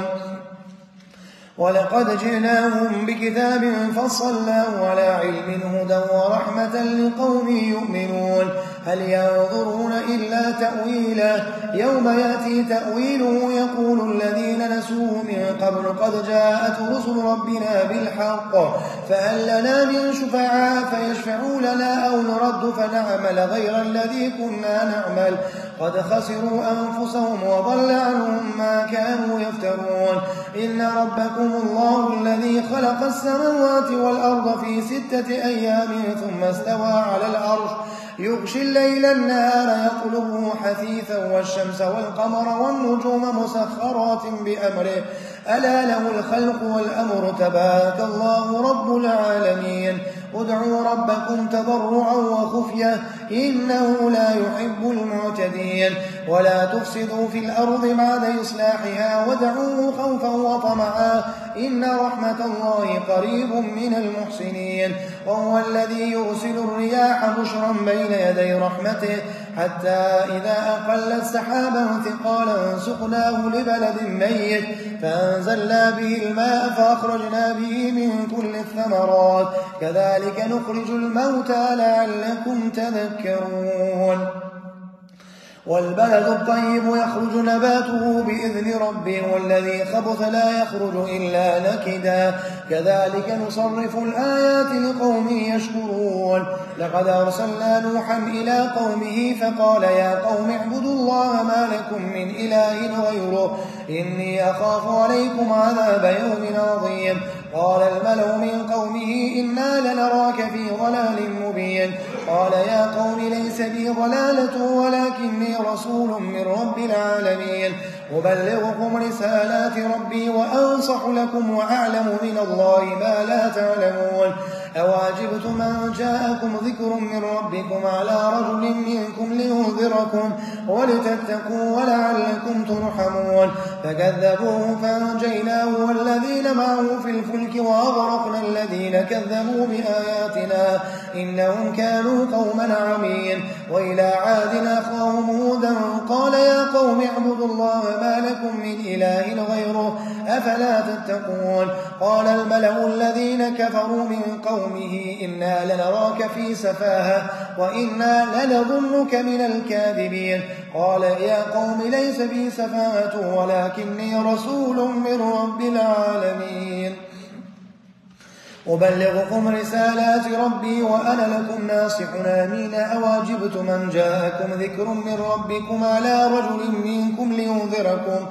ولقد جئناهم بكتاب فصلناه على علم هدى ورحمة لقوم يؤمنون هل ينظرون إلا تأويله يوم يأتي تأويله يقول الذين نسوه من قبل قد جاءت رسل ربنا بالحق فهل لنا من شفعاء فيشفعوا لنا أو نرد فنعمل غير الذي كنا نعمل قد خسروا أنفسهم وضل عنهم ما كانوا يفترون إن ربكم الله الذي خلق السماوات والأرض في ستة أيام ثم استوى على العرش يغشي الليل النهار يطلبه حثيثا والشمس والقمر والنجوم مسخرات بأمره ألا له الخلق والأمر تبارك الله رب العالمين ادعوا ربكم تضرعا وخفية إنه لا يحب المعتدين ولا تفسدوا في الأرض بعد إصلاحها ودعوه خوفا وطمعا إن رحمة الله قريب من المحسنين وهو الذي يرسل الرياح بشرا بين يدي رحمته حتى إذا أقلت سحابا ثقالا سقناه لبلد ميت فأنزلنا به الماء فأخرجنا به من كل الثمرات كذلك نخرج الموتى لعلكم تذكرون والبلد الطيب يخرج نباته بإذن ربه والذي خبث لا يخرج إلا نكدا كذلك نصرف الآيات لقوم يشكرون لقد أرسلنا نوحا إلى قومه فقال يا قوم اعبدوا الله ما لكم من إله غيره إني أخاف عليكم عذاب يوم عظيم قال الملأ من قومه إنا لنراك في ضلال مبين قال يا قوم ليس بي ضلالة ولكني رسول من رب العالمين أبلغكم رسالات ربي وأنصح لكم وأعلم من الله ما لا تعلمون أواجبتم أن جاءكم ذكر من ربكم على رجل منكم لينذركم ولتتقوا ولعلكم ترحمون فكذبوه فأنجيناه والذين معه في الفلك وأغرقنا الذين كذبوا بآياتنا إنهم كانوا قوما عمين. وإلى عاد أخاهم هودا قال يا قوم اعبدوا الله ما لكم من إله غيره أفلا تتقون. قال الملأ الذين كفروا من قومه إنا لنراك في سفاهة وإنا لنظنك من الكاذبين. قال يا قوم ليس بي سفاهة ولكني رسول من رب العالمين أبلغكم رسالات ربي وأنا لكم ناصح أمين. أواجبت من جاءكم ذكر من ربكم على رجل منكم لينذركم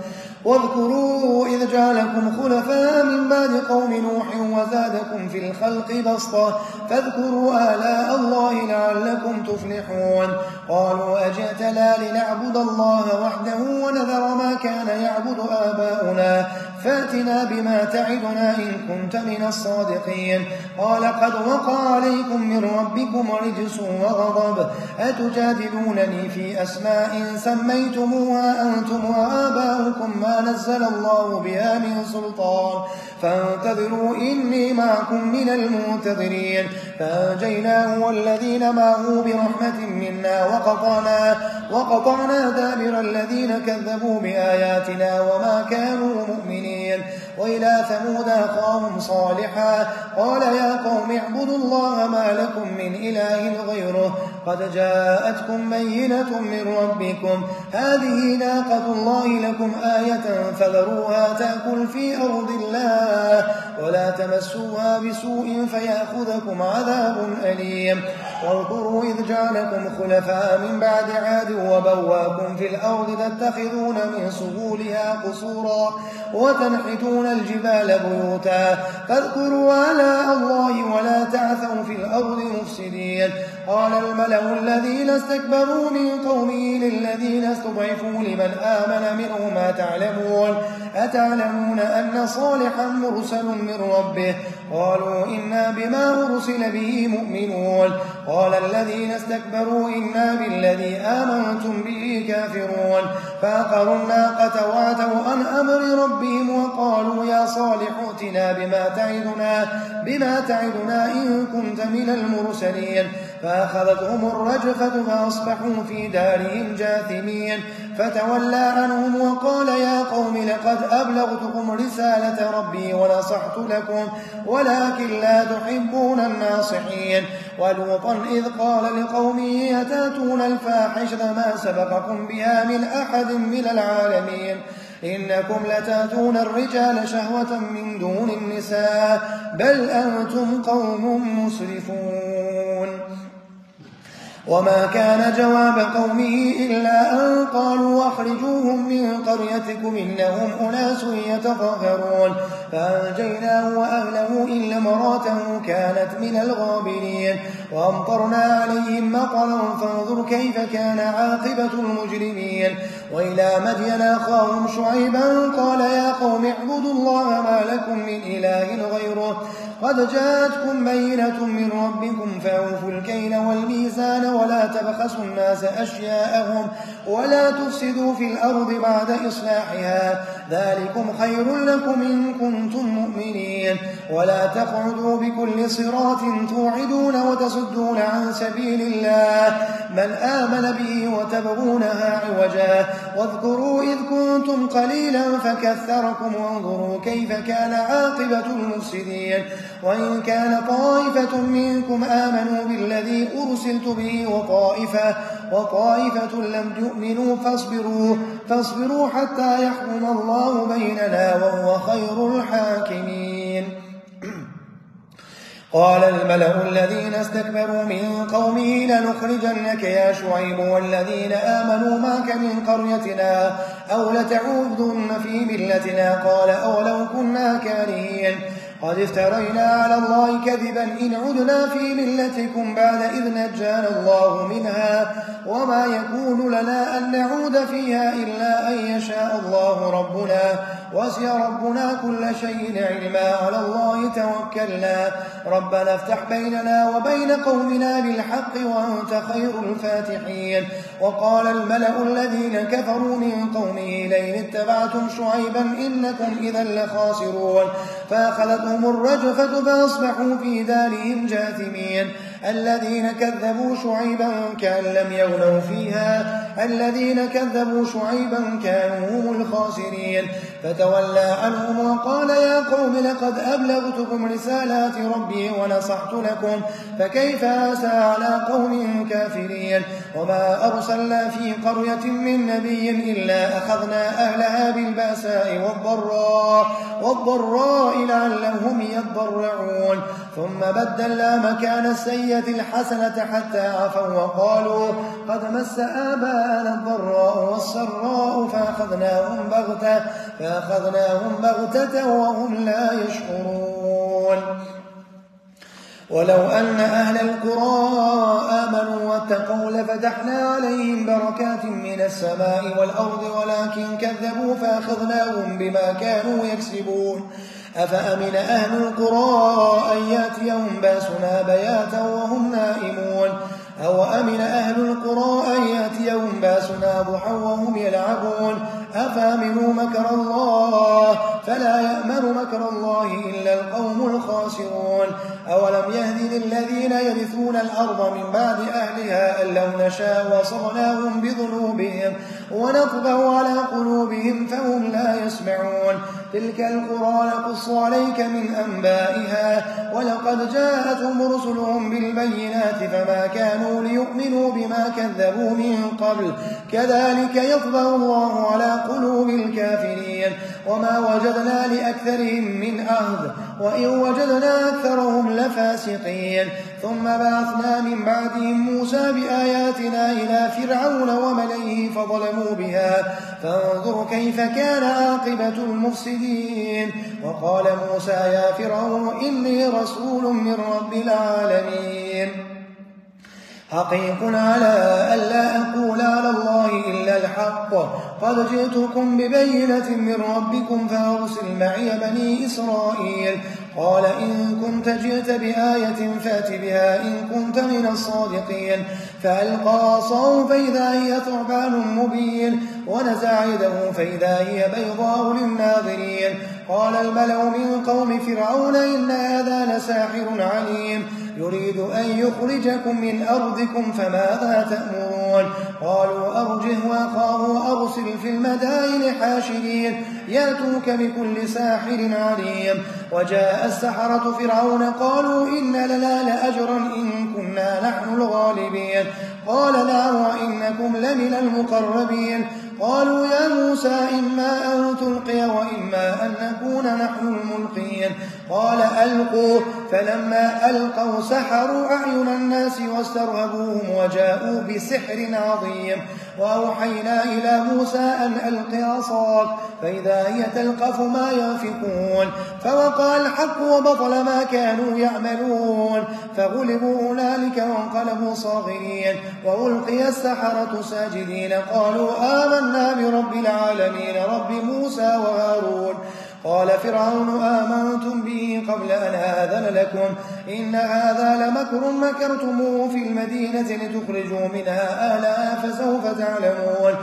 واذكروا إذ جعلكم خلفاء من بعد قوم نوح وزادكم في الخلق بسطة فاذكروا آلاء الله لعلكم تفلحون. قالوا أجئتنا لنعبد الله وحده ونذر ما كان يعبد آباؤنا فاتنا بما تعدنا إن كنت من الصادقين. قال قد وقع عليكم من ربكم رجس وغضب أتجادلونني في أسماء سميتموها أنتم وآباؤكم ما نزل الله بها من سلطان فانتظروا إني معكم من المنتظرين. فأنجيناه والذين معه برحمة منا وقطعنا, وقطعنا دابر الذين كذبوا بآياتنا وما كانوا مؤمنين. وإلى ثمود أخاهم صالحا قال يا قوم اعبدوا الله ما لكم من إله غيره قد جاءتكم بينة من ربكم هذه ناقة الله لكم آية فذروها تأكل في أرض الله ولا تمسوها بسوء فيأخذكم عذاب أليم. واذكروا إذ جعلكم خلفاء من بعد عاد وبواكم في الأرض تتخذون من سهولها قصورا وتنحتون الجبال بيوتا فاذكروا آلاء الله ولا تعثوا في الأرض مفسدين. قال الملأ الذين استكبروا من قومه للذين استضعفوا لمن آمن منهم ما تعلمون أتعلمون أن صالحا مرسل من ربه قالوا إنا بما أرسل به مؤمنون. قال الذين استكبروا إنا بالذي آمنتم به كافرون. فعقروا الناقة وعتوا عن أمر ربهم وقالوا يا صالح ائتنا بما تعدنا, بما تعدنا إن كنت من المرسلين. فأخذتهم الرجفة فأصبحوا في دارهم جاثمين. فتولى عنهم وقال يا قوم لقد أبلغتكم رسالة ربي ونصحت لكم ولكن لا تحبون الناصحين. ولوطا إذ قال لقومه أتاتون الفاحشة ما سبقكم بها من أحد من العالمين إنكم لتاتون الرجال شهوة من دون النساء بل أنتم قوم مسرفون. وما كان جواب قومه إلا أن قالوا أخرجوهم من قريتكم إنهم أناس يتطهرون. فأنجيناه وأهله إلا امرأته كانت من الغابرين. وأمطرنا عليهم مطرا فانظر كيف كان عاقبة المجرمين. وإلى مدين أخاهم شعيبا قال يا قوم اعبدوا الله ما لكم من إله غيره قد جاءتكم بينة من ربكم فأوفوا الكيل والميزان ولا تبخسوا الناس أشياءهم ولا تفسدوا في الأرض بعد إصلاحها ذلكم خير لكم إن كنتم مؤمنين. ولا تقعدوا بكل صراط توعدون وتصدون عن سبيل الله من آمن به وتبغونها عوجا. واذكروا إذ كنتم قليلا فكثركم وانظروا كيف كان عاقبة المفسدين. وإن كان طائفة منكم آمنوا بالذي أرسلت به وطائفة, وطائفة لم يؤمنوا فاصبروا, فاصبروا حتى يحكم الله بيننا وهو خير الحاكمين. قال الملأ الذين استكبروا من قومه لنخرجنك يا شعيب والذين آمنوا معك من قريتنا أو لتعودن في ملتنا قال أولو كنا كارهين قد افترينا على الله كذبا إن عدنا في ملتكم بعد إذ نجانا الله منها وما يكون لنا أن نعود فيها إلا أن يشاء الله ربنا وسع ربنا كل شيء علما على الله توكلنا ربنا افتح بيننا وبين قومنا بالحق وأنت خير الفاتحين. وقال الملأ الذين كفروا من قومه لئن اتبعتم شعيبا إنكم إذا لخاسرون. فأخذتهم الرجفة فأصبحوا في دارهم جاثمين. الذين كذبوا شعيبا كأن لم يغنوا فيها الذين كذبوا شعيبا كانوا هم الخاسرين فتولى عنهم وقال يا قوم لقد أبلغتكم رسالات ربي ونصحت لكم فكيف آسى على قوم كافرين وما أرسلنا في قرية من نبي إلا أخذنا أهلها بالبأساء والضراء والضراء لعلهم يضرعون ثم بدلنا مكان السيئة الحسنة حتى عفوا وقالوا قد مس آباءنا الضراء والسراء فأخذناهم بغتة فأخذناهم بغتة وهم لا يشعرون ولو أن أهل القرى آمنوا واتقوا لفتحنا عليهم بركات من السماء والأرض ولكن كذبوا فأخذناهم بما كانوا يكسبون أفأمن أهل القرى أن يأتيهم باسنا بياتا وهم نائمون أو أمن أهل القرى أن يأتيهم باسنا ضحى وهم يلعبون أفأمنوا مكر الله فلا يأمن مكر الله إلا القوم الخاسرون أولم يهد للذين يرثون الأرض من بعد أهلها أن لو نشاء وصرناهم بذنوبهم ونطبع على قلوبهم فهم لا يسمعون تلك القرى نقص عليك من أنبائها ولقد جاءتهم رسلهم بالبينات فما كانوا ليؤمنوا بما كذبوا من قبل كذلك يطبع الله على قلوب الكافرين وما وجدنا لأكثرهم من عهد وإن وجدنا أكثرهم لفاسقين ثم بعثنا من بعدهم موسى بآياتنا إلى فرعون وملئه فظلموا بها فانظر كيف كان عاقبة المفسدين وقال موسى يا فرعون إني رسول من رب العالمين حقيق على ألا أقول على الله إلا الحق قد جئتكم ببينة من ربكم فأرسل معي بني إسرائيل قال إن كنت جئت بآية فأت بها إن كنت من الصادقين فألقى عصاه فإذا هي ثعبان مبين ونزع يده فإذا هي بيضاء للناظرين قال الملأ من قوم فرعون إن هذا لساحر عليم يريد أن يخرجكم من أرضكم فماذا تأمرون قالوا أرجه وأخاه وأرسل في المدائن حاشرين يأتوك بكل ساحر عليم وجاء السحرة فرعون قالوا إن لنا لأجرا إن كنا نحن الغالبين قال نعم وإنكم لمن المقربين قالوا يا موسى إما أن تلقي وإما أن نكون نحن الملقين قال ألقوا فلما ألقوا سحروا أعين الناس واسترهبوهم وجاءوا بسحر عظيم وأوحينا إلى موسى أن ألق عصاك فإذا هي تلقف ما ينفقون فوقع الحق وبطل ما كانوا يعملون فغلبوا هنالك وانقلبوا صاغرين وألقي السحرة ساجدين قالوا آمنا برب العالمين رب موسى وهارون قال فرعون آمنتم به قبل أن آذن لكم إن هذا لمكر مكرتموه في المدينة لتخرجوا منها أهلها فسوف تعلمون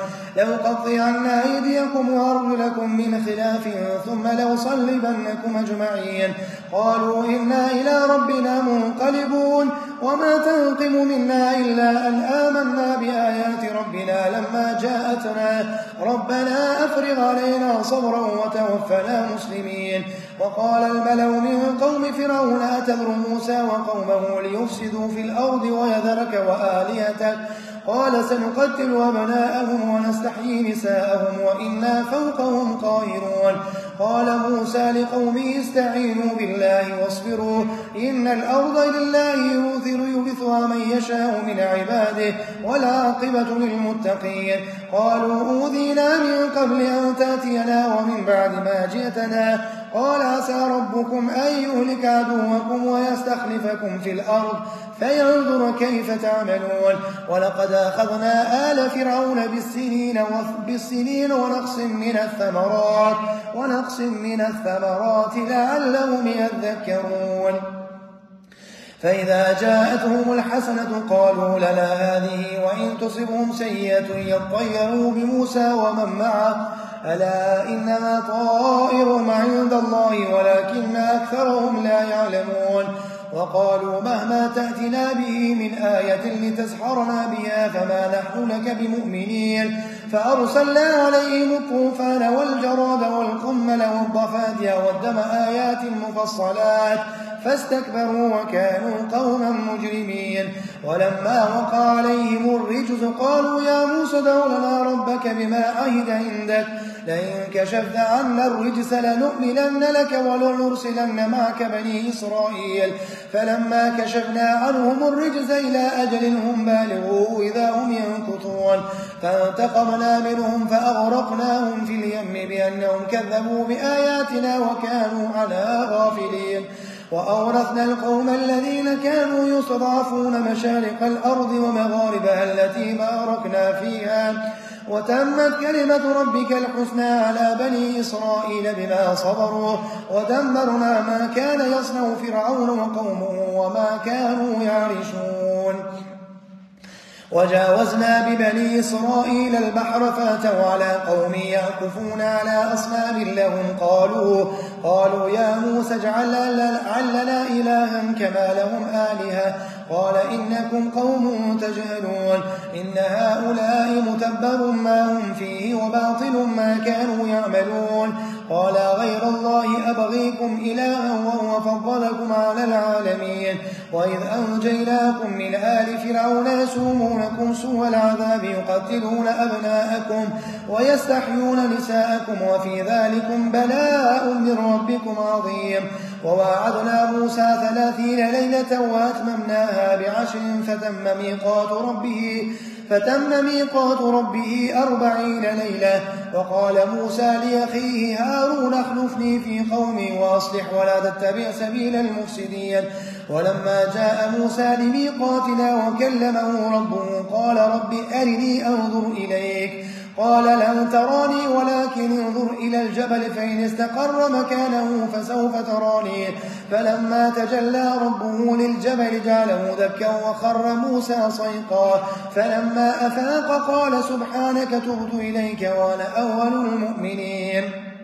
لأقطعن أيديكم وأرجلكم من خلاف ثم لأصلبنكم أجمعين قالوا إنا إلى ربنا منقلبون وما تنقم منا إلا أن آمنا بآيات ربنا لما جاءتنا ربنا أفرغ علينا صبرا وتوفنا مسلمين وقال الملأ من قوم فرعون أتذر موسى وقومه ليفسدوا في الأرض ويذرك وآلهتك قال سنقتل أبناءهم ونستحيي نساءهم وإنا فوقهم قاهرون قال موسى لقومه استعينوا بالله واصبروا إن الأرض لله يؤثر يورثها من يشاء من عباده والعاقبة للمتقين قالوا أوذينا من قبل أن تأتينا ومن بعد ما جئتنا قال عسى ربكم أن يهلك عدوكم ويستخلفكم في الأرض فينظر كيف تعملون ولقد أخذنا آل فرعون بالسنين بالسنين ونقص من الثمرات ونقص من الثمرات لعلهم يذكرون فإذا جاءتهم الحسنة قالوا لنا هذه وإن تصبهم سيئة يطيروا بموسى ومن معه ألا إنما طائرهم عند الله ولكن أكثرهم لا يعلمون وقالوا مهما تأتنا به من آية لتسحرنا بها فما نحن لك بمؤمنين فأرسلنا عليهم الطوفان والجراد والقمل والضفادع والدم آيات مفصلات فاستكبروا وكانوا قوما مجرمين. ولما وقع عليهم الرجز قالوا يا موسى ادع لنا ربك بما عهد عندك لئن كشفت عنا الرجس لنؤمنن لك ولنرسلن معك بني إسرائيل فلما كشفنا عنهم الرجز إلى أجل هم بالغوه إذا هم ينكثون فانتقمنا منهم فأغرقناهم في اليم بأنهم كذبوا بآياتنا وكانوا عنها غافلين. وأورثنا القوم الذين كانوا يستضعفون مشارق الأرض ومغاربها التي باركنا فيها وتمت كلمة ربك الحسنى على بني إسرائيل بما صبروا ودمرنا ما كان يصنع فرعون وقومه وما كانوا يعرشون. وجاوزنا ببني إسرائيل البحر فاتوا على قوم يعكفون على أصنام لهم قالوا قالوا يا موسى اجعل لنا إلها كما لهم آلهة قال إنكم قوم تجهلون إن هؤلاء متبر ما هم فيه وباطل ما كانوا يعملون قال غير الله أبغيكم إلها وهو فضلكم على العالمين وإذ أنجيناكم من آل فرعون يسومونكم سوء العذاب يقتلون أبناءكم ويستحيون نساءكم وفي ذلكم بلاء من ربكم عظيم. وواعدنا موسى ثلاثين ليلة وأتممناها بعشر فتم ميقات ربه فتم ميقات ربه أربعين ليلة. وقال موسى لأخيه هارون اخلفني في قومي وأصلح ولا تتبع سبيل المفسدين. ولما جاء موسى لميقاتنا وكلمه ربه قال رب أرني أنظر إليك قال لن تراني ولكن انظر إلى الجبل فإن استقر مكانه فسوف تراني فلما تجلى ربه للجبل جعله دكا وخر موسى صيقا فلما أفاق قال سبحانك تبت إليك وأنا أول المؤمنين.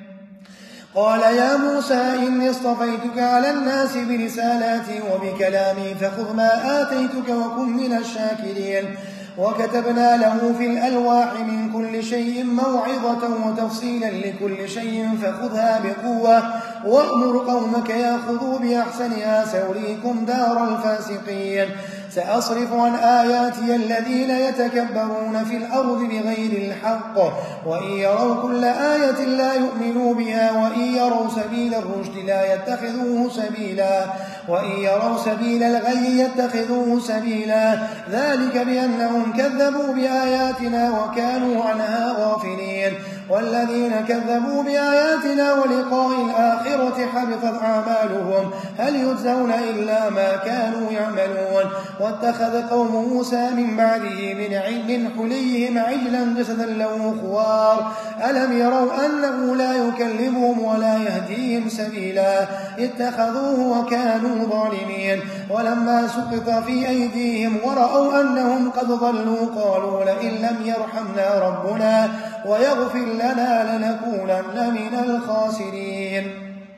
قال يا موسى إني اصطفيتك على الناس برسالاتي وبكلامي فخذ ما آتيتك وكن من الشاكرين. وكتبنا له في الألواح من كل شيء موعظة وتفصيلا لكل شيء فخذها بقوة وأمر قومك يأخذوا بأحسنها سأريكم دار الفاسقين. سأصرف عن آياتي الذين يتكبرون في الأرض بغير الحق وإن يروا كل آية لا يؤمنوا بها وإن يروا سبيل الرشد لا يتخذوه سبيلا وإن يروا سبيل الغي يتخذوه سبيلا ذلك بأنهم كذبوا بآياتنا وكانوا عنها غافلين. والذين كذبوا بآياتنا ولقاء الآخرة حبطت أعمالهم هل يجزون إلا ما كانوا يعملون. واتخذ قوم موسى من بعده من حليهم عجلا جسدا له خوار ألم يروا أنه لا يكلمهم ولا يهديهم سبيلا اتخذوه وكانوا ظالمين. ولما سقط في أيديهم ورأوا أنهم قد ضلوا قالوا لئن لم يرحمنا ربنا ويغفر لنا لنكونن من الخاسرين.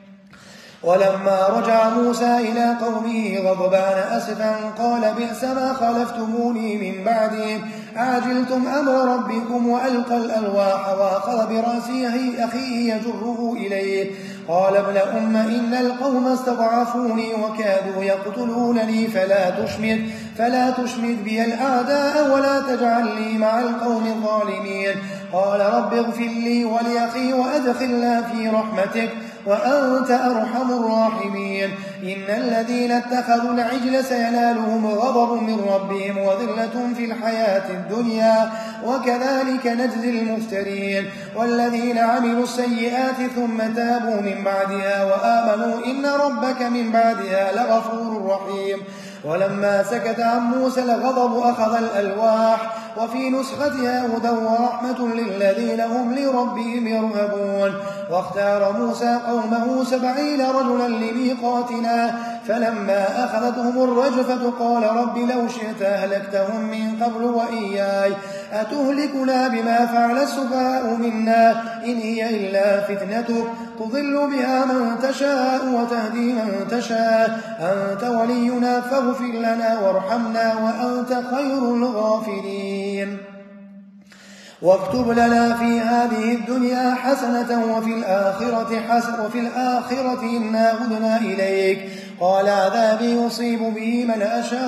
ولما رجع موسى إلى قومه غضبان أسفا قال بئس ما خلفتموني من بعدي أعجلتم أمر ربكم وألقى الألواح وأخذ برأسه أخيه يجره إليه قال ابن أم إن القوم استضعفوني وكادوا يقتلونني فلا تشمت فلا تشمت بي الأعداء ولا تجعلني مع القوم الظالمين. قال رب اغفر لي ولأخي وأدخلنا في رحمتك وأنت أرحم الراحمين. إن الذين اتخذوا العجل سينالهم غضب من ربهم وذلة في الحياة الدنيا وكذلك نجزي المفترين. والذين عملوا السيئات ثم تابوا من بعدها وآمنوا إن ربك من بعدها لغفور رحيم. ولما سكت عن موسى الغضب أخذ الألواح وفي نسختها هدى ورحمة للذين هم لربهم يرهبون. واختار موسى قومه سبعين رجلا لميقاتنا فلما أخذتهم الرجفة قال رب لو شئت أهلكتهم من قبل وإياي أتهلكنا بما فعل السفهاء منا إن هي إلا فتنتك تضل بها من تشاء وتهدي من تشاء، أنت ولينا فاغفر لنا وارحمنا وأنت خير الغافرين. واكتب لنا في هذه الدنيا حسنة وفي الآخرة حسنة وفي الآخرة إنا هدنا إليك. قال عذابي يصيب به من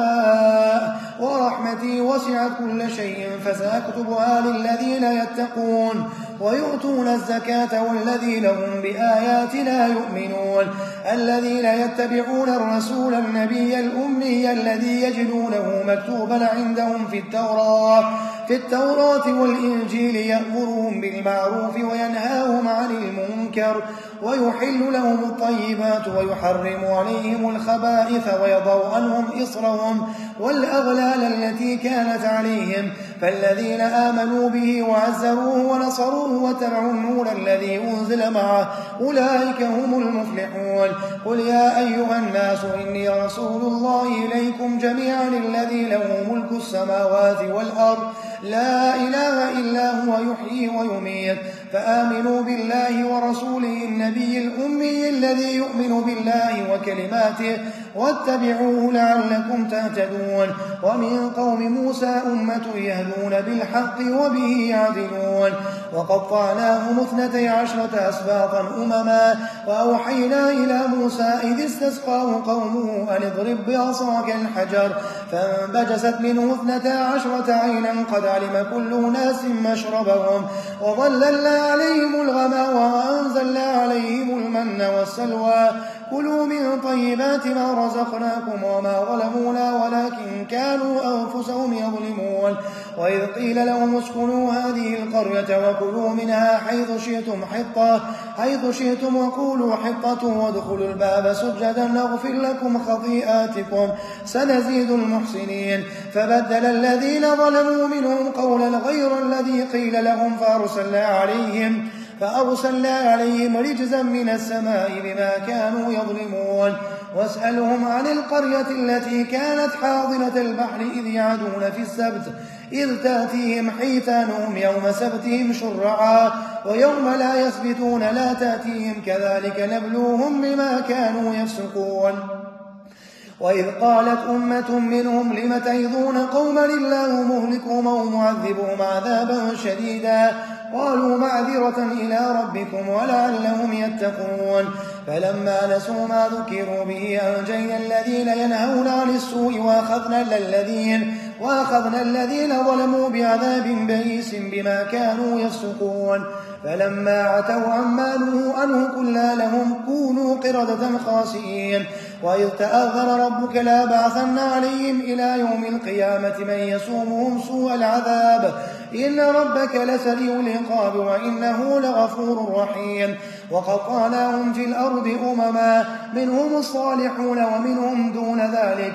أشاء ورحمتي وسعت كل شيء فسأكتبها للذين يتقون ويؤتون الزكاة والذين هم بآياتنا يؤمنون، الذين يتبعون الرسول النبي الأمي الذي يجدونه مكتوبا عندهم في التوراة في التوراة والإنجيل، يأمرهم بالمعروف وينهاهم عن المنكر ويحل لهم الطيبات ويحرم عليهم الخبائث ويضع عنهم إصرهم والأغلال التي كانت عليهم. فالذين آمنوا به وعزروه ونصروه واتبعوا النور الذي أنزل معه أولئك هم المفلحون. قل يا أيها الناس إني رسول الله إليكم جميعا الذي له ملك السماوات والأرض لا إله إلا هو يحيي ويميت، فآمنوا بالله ورسوله النبي الأمي الذي يؤمن بالله وكلماته واتبعوه لعلكم تهتدون. ومن قوم موسى أمة يهدون بالحق وبه يعدلون. وقطعناهم اثنتي عشرة أسباطا أمما وأوحينا إلى موسى إذ استسقاه قومه أن اضرب بعصاك الحجر فانبجست منه اثنتا عشرة عينا قد علم كل ناس مشربهم وظللنا عليهم الغمام وأنزلنا عليهم المن والسلوى كلوا من طيبات ما رزقناكم وما ظلمونا ولكن كانوا أنفسهم يظلمون. وإذ قيل لهم اسكنوا هذه القرية وكلوا منها حيث شئتم حطة حيث شئتم وقولوا حطة وادخلوا الباب سجدا نغفر لكم خطيئاتكم سنزيد المحسنين. فبدل الذين ظلموا منهم قولا غير الذي قيل لهم فأرسلنا عليهم فأرسلنا عليهم رجزا من السماء بما كانوا يظلمون. واسألهم عن القرية التي كانت حاضرة البحر إذ يعدون في السبت إذ تأتيهم حيتانهم يوم سبتهم شرعا ويوم لا يسبتون لا تأتيهم كذلك نبلوهم بما كانوا يفسقون. وإذ قالت أمة منهم لم تعظون قوما الله مهلكهم أو معذبهم عذابا شديدا قالوا معذرة إلى ربكم ولعلهم يتقون. فلما نسوا ما ذكروا به أنجينا الذين ينهون عن السوء وأخذنا الذين وأخذنا الذين ظلموا بعذاب بئيس بما كانوا يفسقون. فلما عتوا عما نهوا عنه قلنا لهم كونوا قردة خاسئين. وإذ تأذن ربك ليبعثن عليهم إلى يوم القيامة من يسومهم سوء العذاب إن ربك لسريع العقاب وإنه لغفور رحيم. وقطعناهم في الأرض أمما منهم الصالحون ومنهم دون ذلك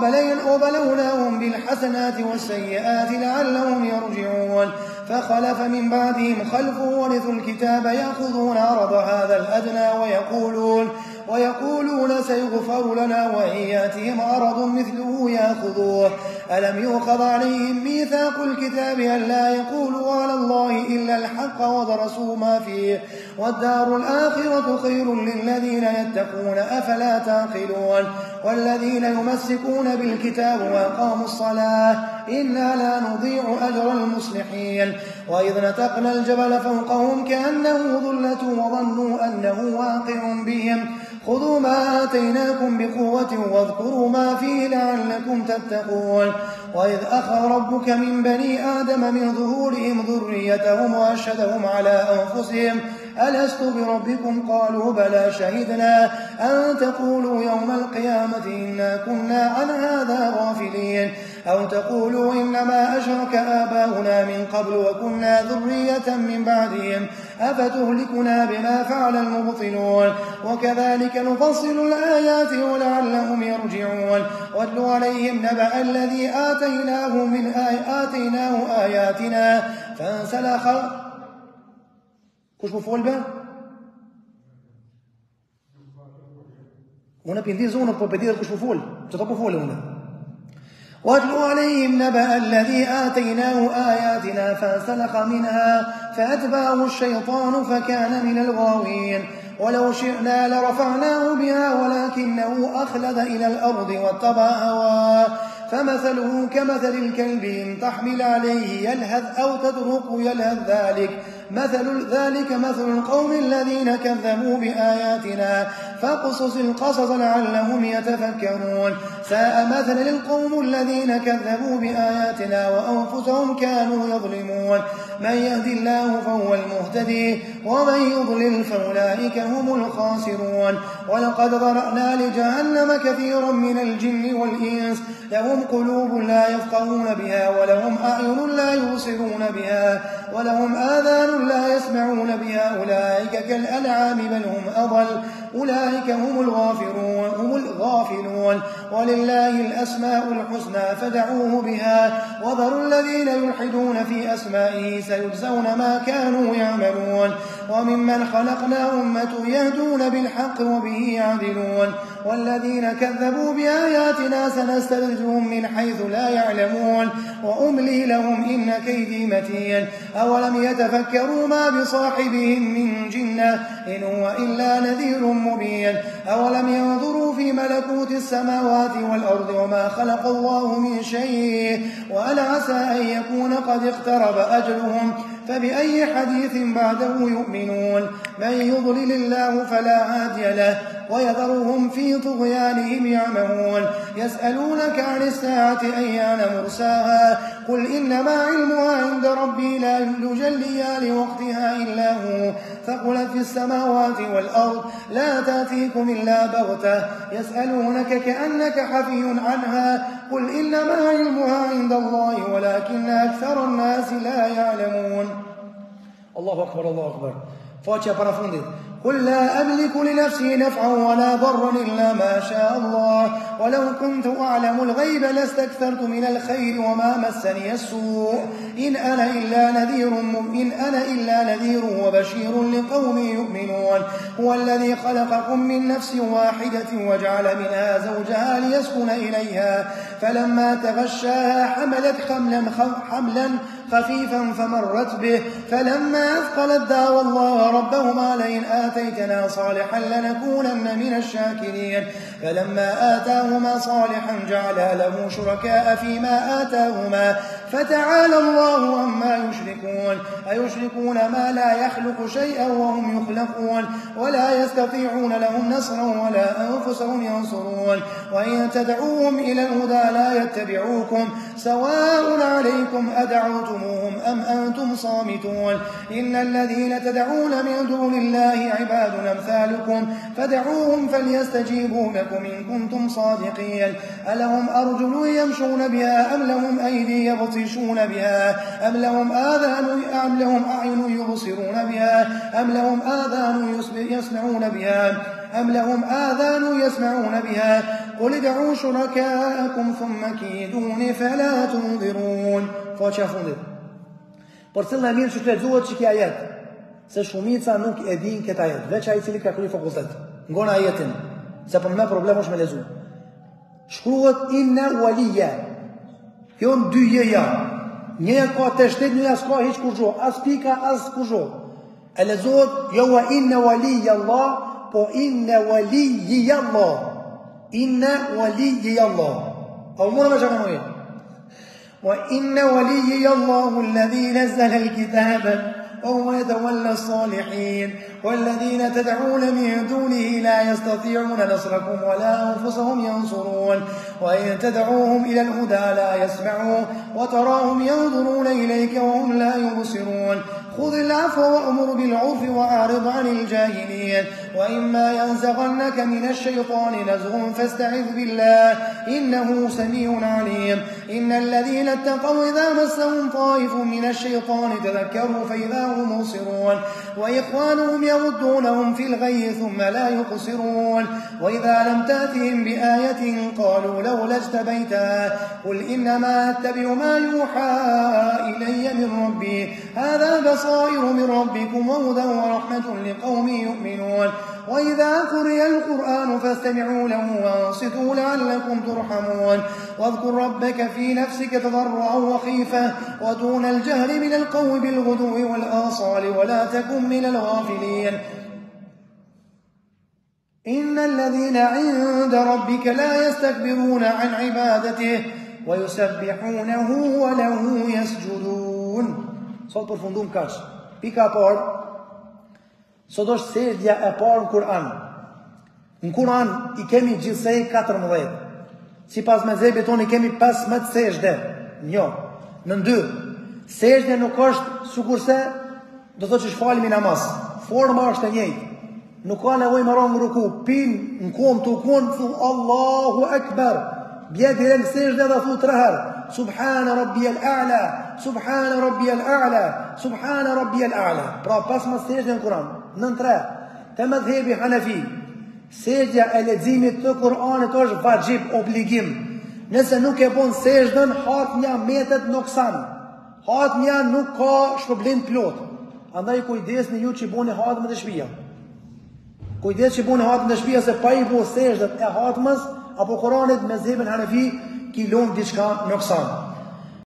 وبلوناهم بالحسنات والسيئات لعلهم يرجعون. فخلف من بعدهم خلف ورثوا الكتاب يأخذون عرض هذا الأدنى ويقولون ويقولون سيغفر لنا وإن يأتهم عرض مثله يأخذوه. ألم يؤخذ عليهم ميثاق الكتاب أن لا يقولوا على الله إلا الحق ودرسوا ما فيه والدار الآخرة خير للذين يتقون أفلا تعقلون. والذين يمسكون بالكتاب وأقاموا الصلاة إنا لا نضيع أجر المصلحين. وإذ نتقنا الجبل فوقهم كأنه ظلة وظنوا أنه واقع بهم خذوا ما آتيناكم بقوة واذكروا ما فيه لعلكم تتقون. وإذ أخذ ربك من بني آدم من ظهورهم ذريتهم وأشهدهم على أنفسهم ألست بربكم قالوا بلى شهدنا أن تقولوا يوم القيامة إنا كنا عن هذا غافلين أو تقولوا إنما أشرك آباؤنا من قبل وكنا ذرية من بعدهم أفتهلكنا بما فعل المبطلون. وكذلك نفصل الآيات ولعلهم يرجعون. واتل عليهم نبأ الذي آتيناه من آي آتيناه آياتنا فانسلخ كش بفول بقى هنا بيندي زون بوبيدير كش بفول تطبوا فول هنا. واتل عليهم نبأ الذي آتيناه آياتنا فانسلخ منها فأتبعه الشيطان فكان من الغاوين. ولو شئنا لرفعناه بها ولكنه أخلد إلى الأرض واتبع هواه فمثله كمثل الكلب إن تحمل عليه يلهث أو تتركه يلهث ذلك مثل ذلك مثل القوم الذين كذبوا بآياتنا فاقصص القصص لعلهم يتفكرون ساء مثل القوم الذين كذبوا بآياتنا وأنفسهم كانوا يظلمون من يهد الله فهو المهتدي ومن يضلل فأولئك هم الخاسرون ولقد ذرأنا لجهنم كثيرا من الجن والإنس لهم قلوب لا يفقهون بها ولهم أعين لا يبصرون بها ولهم آذان لا يسمعون بها أولئك كالأنعام بل هم أضل أولئك هم الغافلون هم الغافلون ولله الأسماء الحسنى فدعوه بها وذروا الذين يلحدون في أسمائه سيجزون ما كانوا يعملون وممن خلقنا أمة يهدون بالحق وبه يعدلون والذين كذبوا بآياتنا سنستدرجهم من حيث لا يعلمون وأملي لهم إن كيدي متين أولم يتفكروا ما بصاحبهم من جنة إن هو إلا نذير مبين أولم ينظروا في ملكوت السماوات والأرض وما خلق الله من شيء وأن عسى أن يكون قد اقترب أجلهم فبأي حديث بعده يؤمنون من يضلل الله فلا هادي له ويذرهم في طغيانهم يعمهون يسألونك عن الساعة أيان مرساها قل إنما علمها عند ربي لا يجليها لوقتها إلا هو ثقلت في السماوات والأرض لا تأتيكم إلا بغتة يسألونك كأنك حفي عنها قل إنما علمها عند الله ولكن أكثر الناس لا يعلمون. الله أكبر الله أكبر. فاتحة para fundit. قل لا أملك لنفسي نفعا ولا ضرا إلا ما شاء الله ولو كنت أعلم الغيب لاستكثرت من الخير وما مسني السوء إن أنا إلا نذير إن أنا إلا نذير وبشير لقوم يؤمنون هو الذي خلقكم من نفس واحدة وجعل منها زوجها ليسكن إليها فلما تغشاها حملت حملا حملا خفيفا فمرت به فلما أثقلت دعوا الله ربهما لئن آتيتنا صالحا لنكونن من الشاكرين فلما آتاهما صالحا جعلا له شركاء فيما آتاهما فتعالى الله عما يشركون أيشركون ما لا يخلق شيئا وهم يخلقون ولا يستطيعون لهم نصرا ولا أنفسهم ينصرون وإن تدعوهم إلى الهدى لا يتبعوكم سواء عليكم أدعوتموهم أم أنتم صامتون إن الذين تدعون من دون الله عباد أمثالكم فدعوهم فليستجيبوا لكم إن كنتم صادقين ألهم أرجل يمشون بها أم لهم أيدي يبطشون بها أم لهم آذان أم لهم أعين يبصرون بها أم لهم آذان يسمعون بها أم لهم آذان يسمعون بها قل ادعوا شركاءكم ثم كيدون فلا تنظرون. Faqja fundit. Por cëllë e mirë që të lexohet që kjo ajet, se shumica nuk e din këtë ajet, veç ai i cili ka kryer fakultet. Ngon ajetin, se për më problem është me lexu. Shkruhet inna waliya. Kjo në dy jeja. Njëja ka të shtet, njëja s'ka hiç kurrë, as pika as kurrë. E lexohet jo wa inna waliya Allah, po inna waliya Allah. Inna waliya Allah. Au mora më çka وإن وليي الله الذي نزل الكتاب وهو يتولى الصالحين والذين تدعون من دونه لا يستطيعون نصركم ولا أنفسهم ينصرون وإن تدعوهم إلى الهدى لا يسمعون وتراهم ينظرون إليك وهم لا يبصرون خذ العفو وأمر بالعرف وأعرض عن الجاهلين وإما ينزغنك من الشيطان نزغ فاستعذ بالله إنه سميع عليم إن الذين اتقوا إذا مسهم طائف من الشيطان تذكروا فإذا هم مبصرون وإخوانهم يمدونهم في الغي ثم لا يقصرون وإذا لم تأتهم بآية قالوا لولا اجتبيتها قل إنما أتبع ما يوحى إلي من ربي هذا بصائر من ربكم وهدى ورحمة لقوم يؤمنون وإذا قرئ القرآن فاستمعوا له وانصتوا لعلكم ترحمون واذكر ربك في نفسك تضرعا وخيفة ودون الجهر من القول بالغدو والآصال ولا تكن من الغافلين إن الذين عند ربك لا يستكبرون عن عبادته ويسبحونه وله يسجدون. Sot përfundum kaq. Pika e parë, sot është sejdja e parë në Kur'an. Në Kur'an i kemi gjithsej katërmbëdhjetë. Sipas mezhebit tonë i kemi pesëmbëdhjetë sejdë. Jo. Në dy, sejdja nuk është sikurse do të thotë që falemi namaz. Forma është e njëjtë. Nuk ka nevojë me rënë ruku, pin në kom të ukun, thu Allahu Akbar. Bje direkt sejdë dhe thu tre herë. Subhana rabbiyal a'la, subhana rabbiyal a'la, subhana rabbiyal a'la. Pra pesëmbëdhjetë sejdë në Kur'an. Në tre, te mezhebi Hanefi, sejdja e leximit të Kur'anit është vajib, obligim. Nëse nuk e bën sejdën, hatmja metet noksan. Hatmja nuk ka shpërblim plot. Andaj kujdesni ju që buni hatmën e shtëpia. Kujdes që buni hatmën e shtëpia se pa i bën sejdën e hatmës apo Kur'anit me mezhebin Hanefi ki lënë diçka noksan.